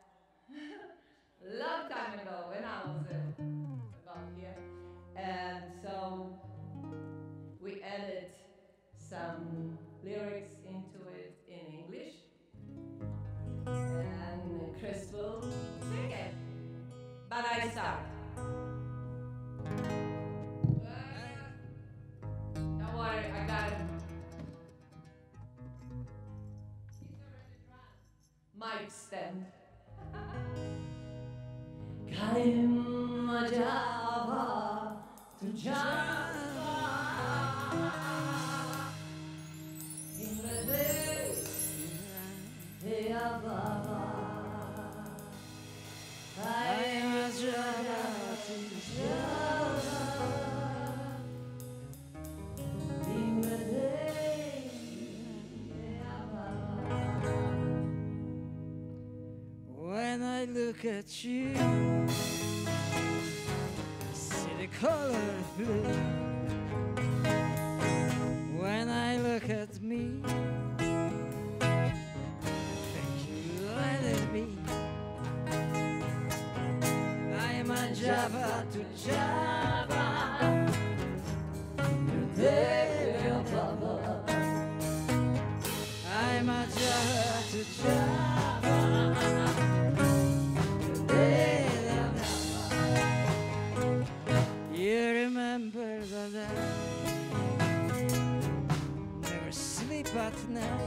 Long time ago when I was uh, about here. And so we added some lyrics into it in English. And Chris will sing it. But I start. Don't worry, I got it. Mic stand. Kaim Java to Java in the day, hey Baba. Kaim Java to Java in the day, hey Baba. When I look at you, see the color blue. When I look at me, think you let it be. I'm a Java to Java, Hey Baba. I'm a Java to Java. You remember that I never sleep at night.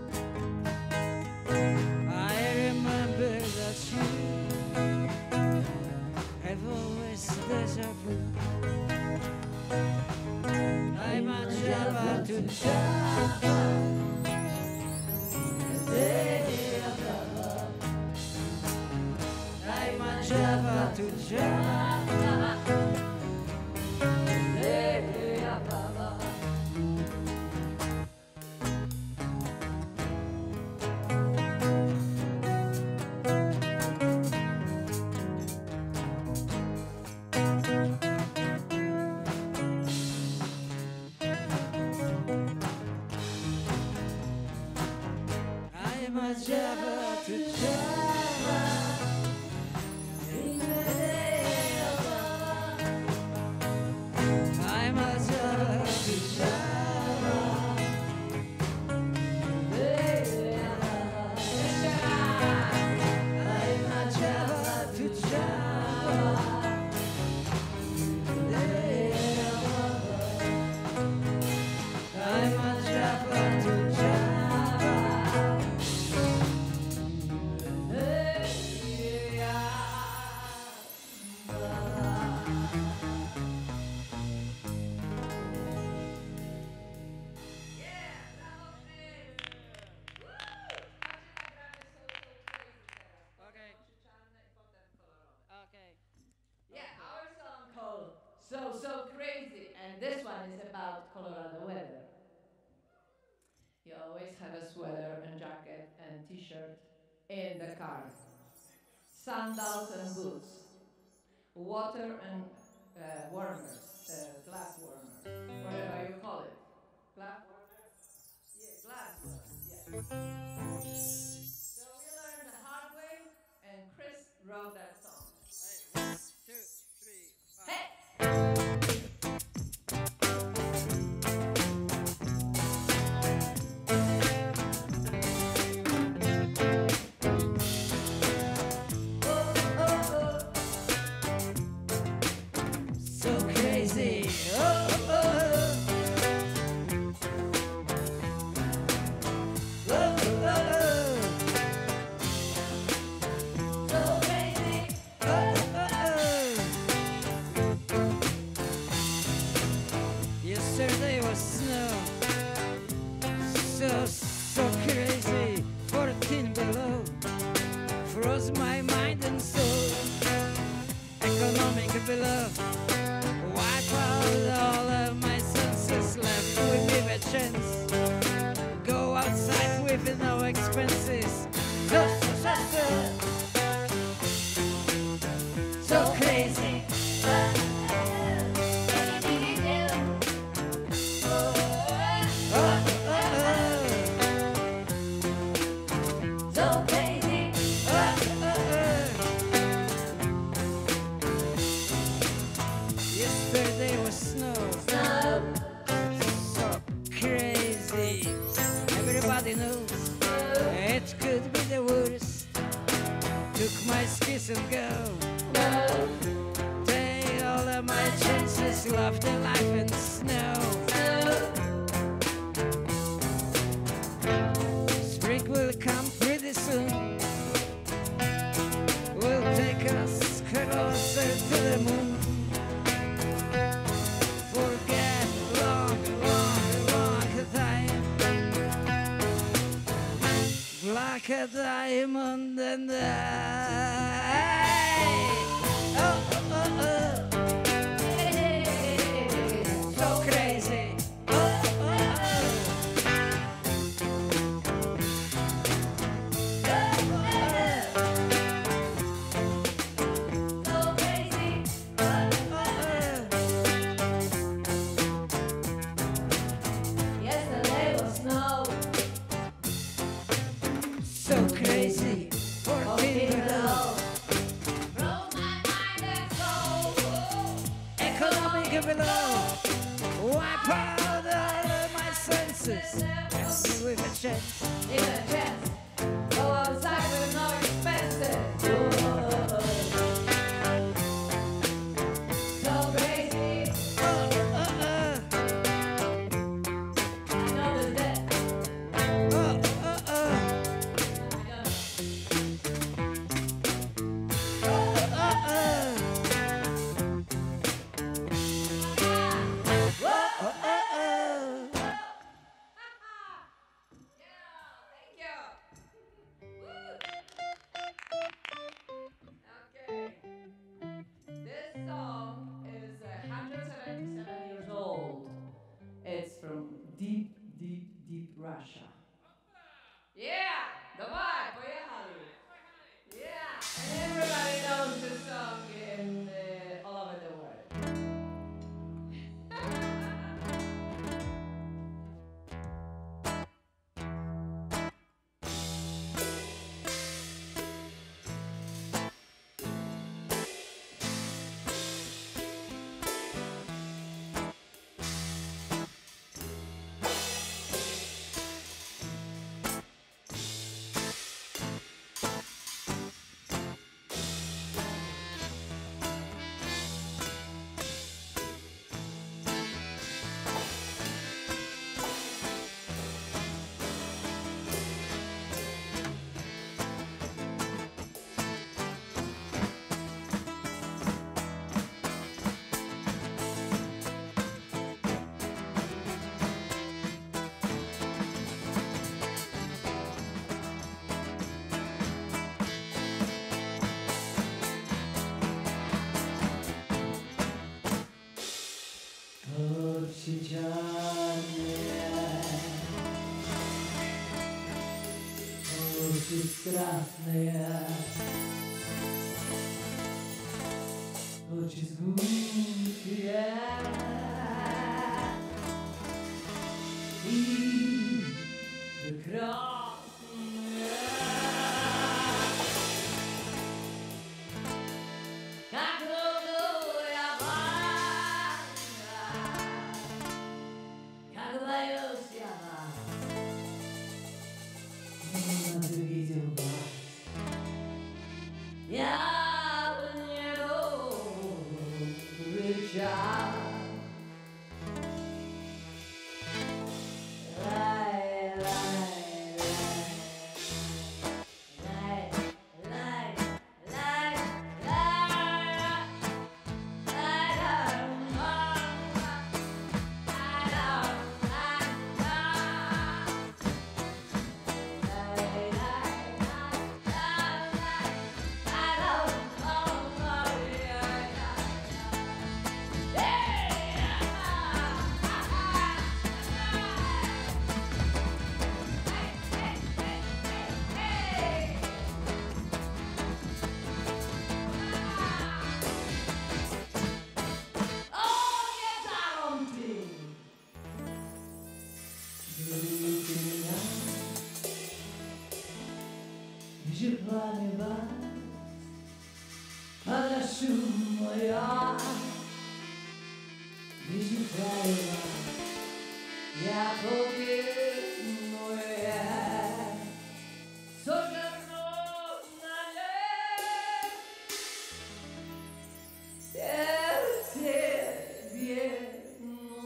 I remember that you have always deja vu. I'm a Java to Java. I'm a Java to Java. I'm a Java to Java. I'm a Java to Java. I'm a Java to Java. I'm a Java to Java. Yeah, our song called So So Crazy, and this one is about Colorado weather. You always have a sweater and jacket and t-shirt in the car. Sandals and boots. Water and uh, warmers, uh, glass warmers, whatever you call it. Glass warmers? Yeah, glass warmers, yeah. So we learned the hard way, and Chris wrote that song. One, two, three, four. Hey! So crazy, oh, oh, oh, oh, So crazy! oh, oh. Yesterday was snow, so, so crazy, fourteen below, froze my mind and soul, economic below. Wipe out all of my senses, left with me a chance. Go outside with no expenses. So, so, so, so, so crazy. in the snow. Spring will come pretty soon. Will take us closer to the moon. Forget long, long, long time. Like a diamond and I. Oh, oh, oh, oh. So crazy. Oh, oh, oh. So crazy, fourteen below. Economic below. Wipe out all my senses. Ask me with a chance. Go outside with no expenses. So crazy. Oh, oh, oh. I know the debt. Oh, oh, oh. It's from deep, deep, deep Russia. Yeah, давай, поехали. Yeah, and everybody knows this song in uh, all over the world. Очи страстные, очи звонкие и прекрасные, как голубая баня, как боюсь я вас. Ты видел вас, я в небо кричал. Лай, лай, лай, лай, лай, Je panie was, ale szum moja, jeśli kraje ja powiem moje, co żarno na nie, serce biedno.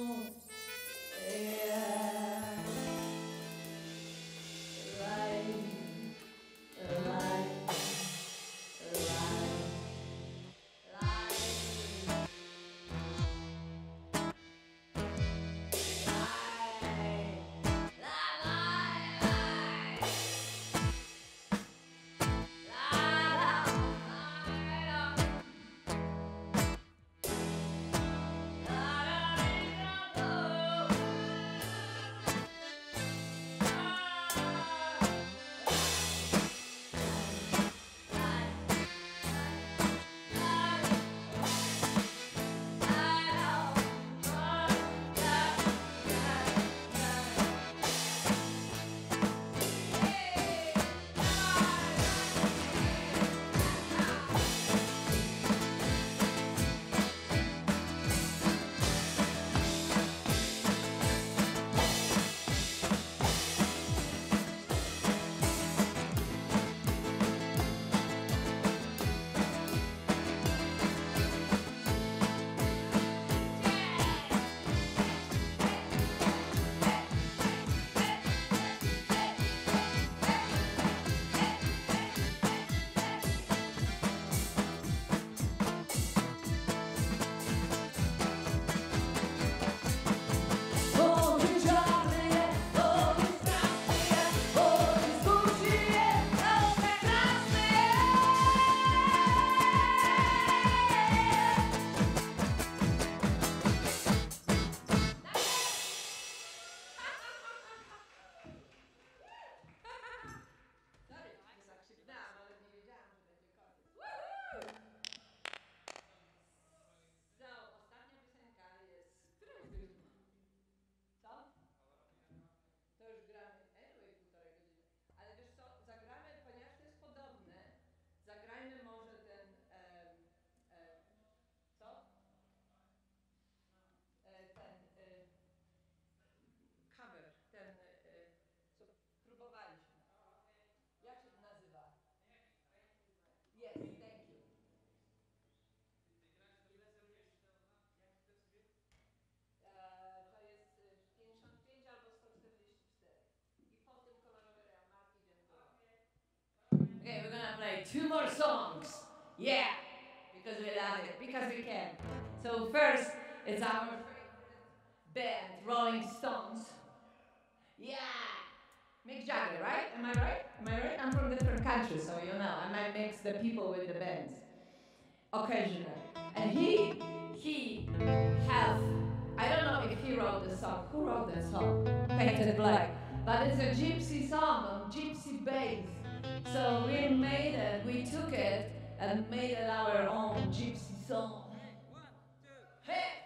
Okay, we're gonna play two more songs. Yeah, because we love it, because we can. So first, it's our favorite band, Rolling Stones. Yeah, Mick Jagger, right? Am I right? Am I right? I'm from different countries, so you know, I might mix the people with the bands occasionally. And he, he have, I don't know if he wrote the song. Who wrote that song? Painted Black. But it's a gypsy song on gypsy bass. So we made it, we took it and made it our own gypsy song. Hey!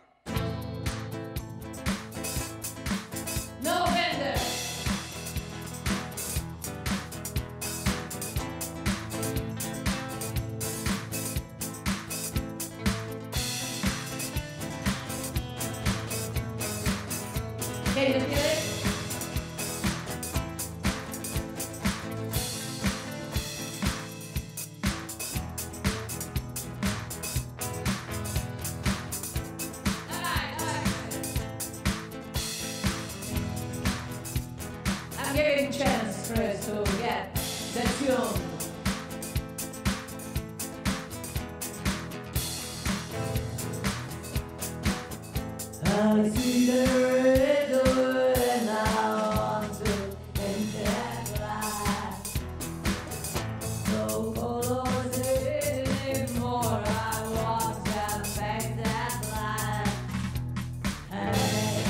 No vendor! Can you feel it? I'm giving chance, Chris, to get the tune. I see the red door and I want to enter that light. No colors anymore, I want to make that light. Hey.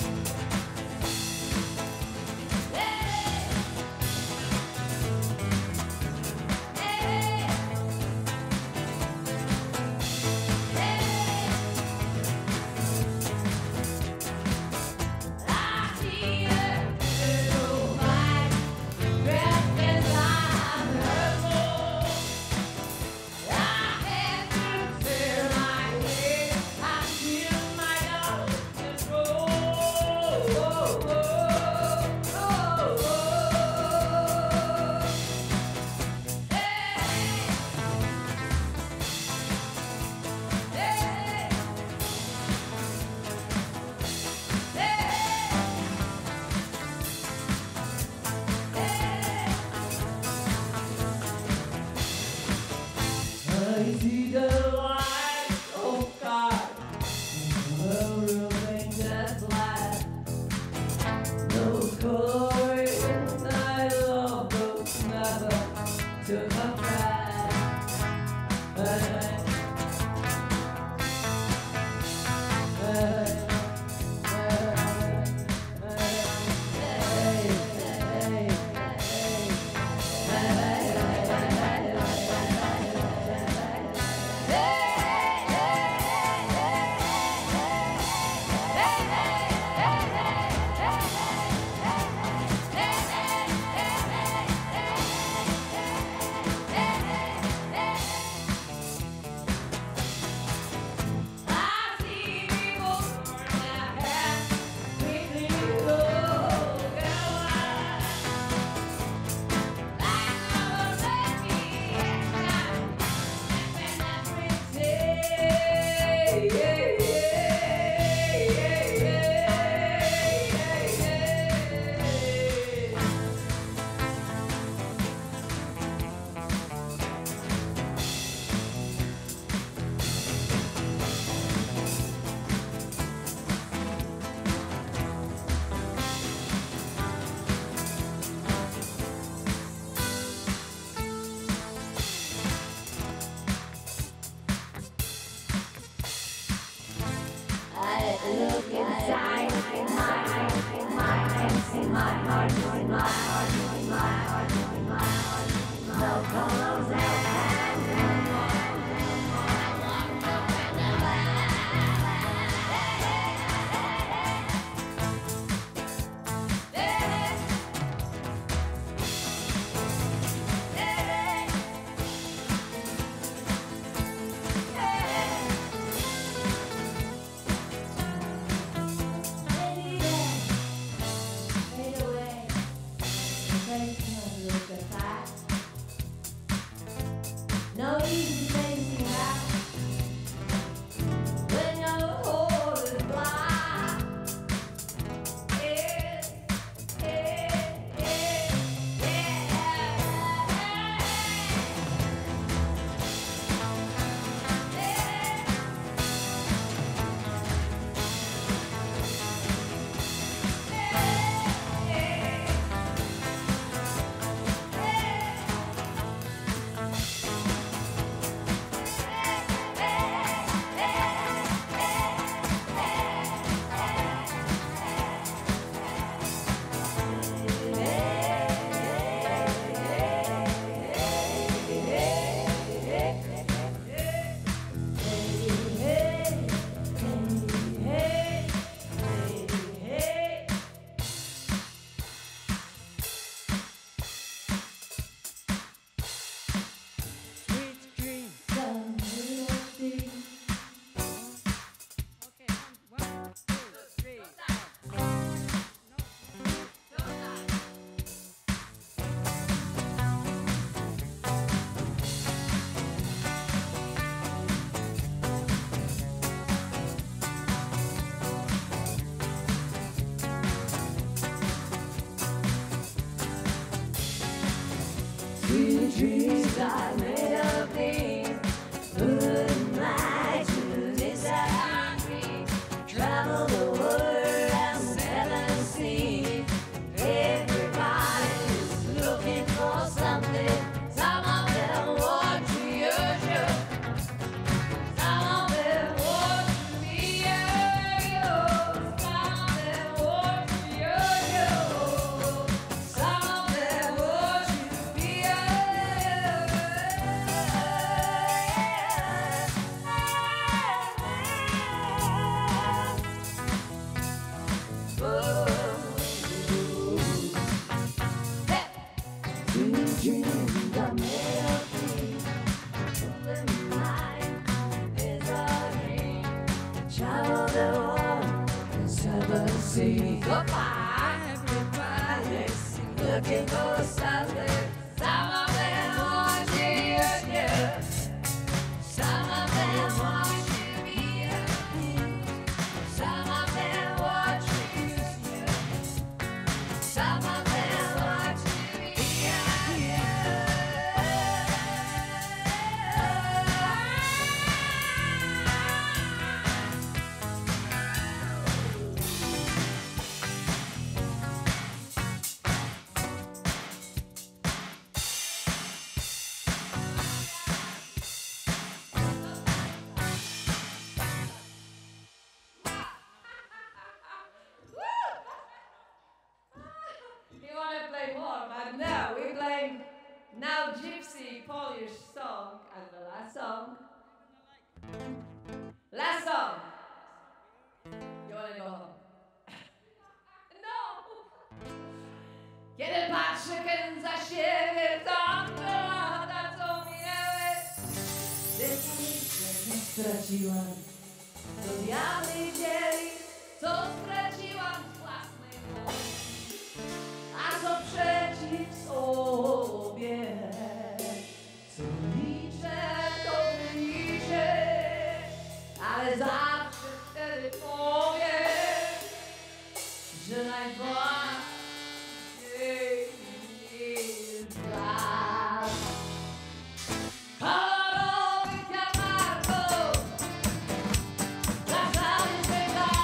I see the light of God, everything that's black. No color inside of those never to come back. Hey, hey, look inside, in my eyes, in my hands, in my heart, in my heart, in my heart, in my heart, no colors and no more. I want to bring them back. Look aside. are made of things. Good night to this country. Travel the world and seven seas. Everybody's looking for something. Some of them want to use you. Some of them want to be you. Some of them want to use you. Some of them want to be dreams are made of things. Living life is a dream. Travel the world and seven seas. Goodbye, everybody's looking for something. Some of them want to use you. Some of them want to be you. Some of them want to use you. Some of them want to be you. You want to play more, but no, we're playing now Gypsy Polish song as the last song. Last song. You want to go home? No! Kiedy patrzę za siebie, to lata, co minęły. Decyzję nie straciłam, co diabli wzięli, co straciłam z własnej woli. A co przeciw sobie, co liczę, to liczę, ale zawsze wtedy powiem, że najważniejszy jest czas. Kolorowych jarmarków, czasami zbyt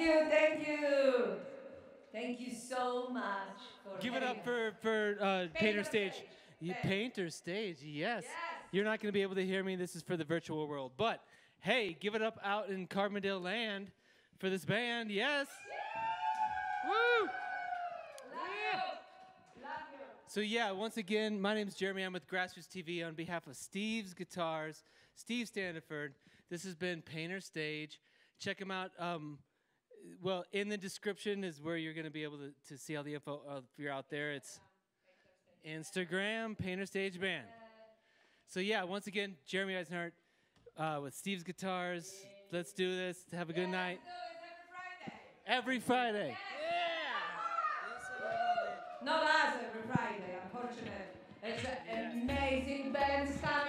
you, thank you. Thank you so much for Give it having up for, for uh, Painter Stage. Stage. You, Yes. Painter Stage, yes. Yes. You're not going to be able to hear me. This is for the virtual world. But, hey, give it up out in Carbondale land for this band. Yes. Woo! Love you. Love you. So, yeah, once again, my name is Jeremy. I'm with GrassRoots T V on behalf of Steve's Guitars, Steve Standiford. This has been Painter Stage. Check him out. Um, well, in the description is where you're going to be able to, to see all the info uh, if you're out there. It's Instagram, Painter Stage Band. So, yeah, once again, Jeremy Eisenhart uh, with Steve's Guitars. Let's do this. Have a good night. Let's do it Every every Friday. Friday. Not us every Friday, unfortunately. It's an amazing band style.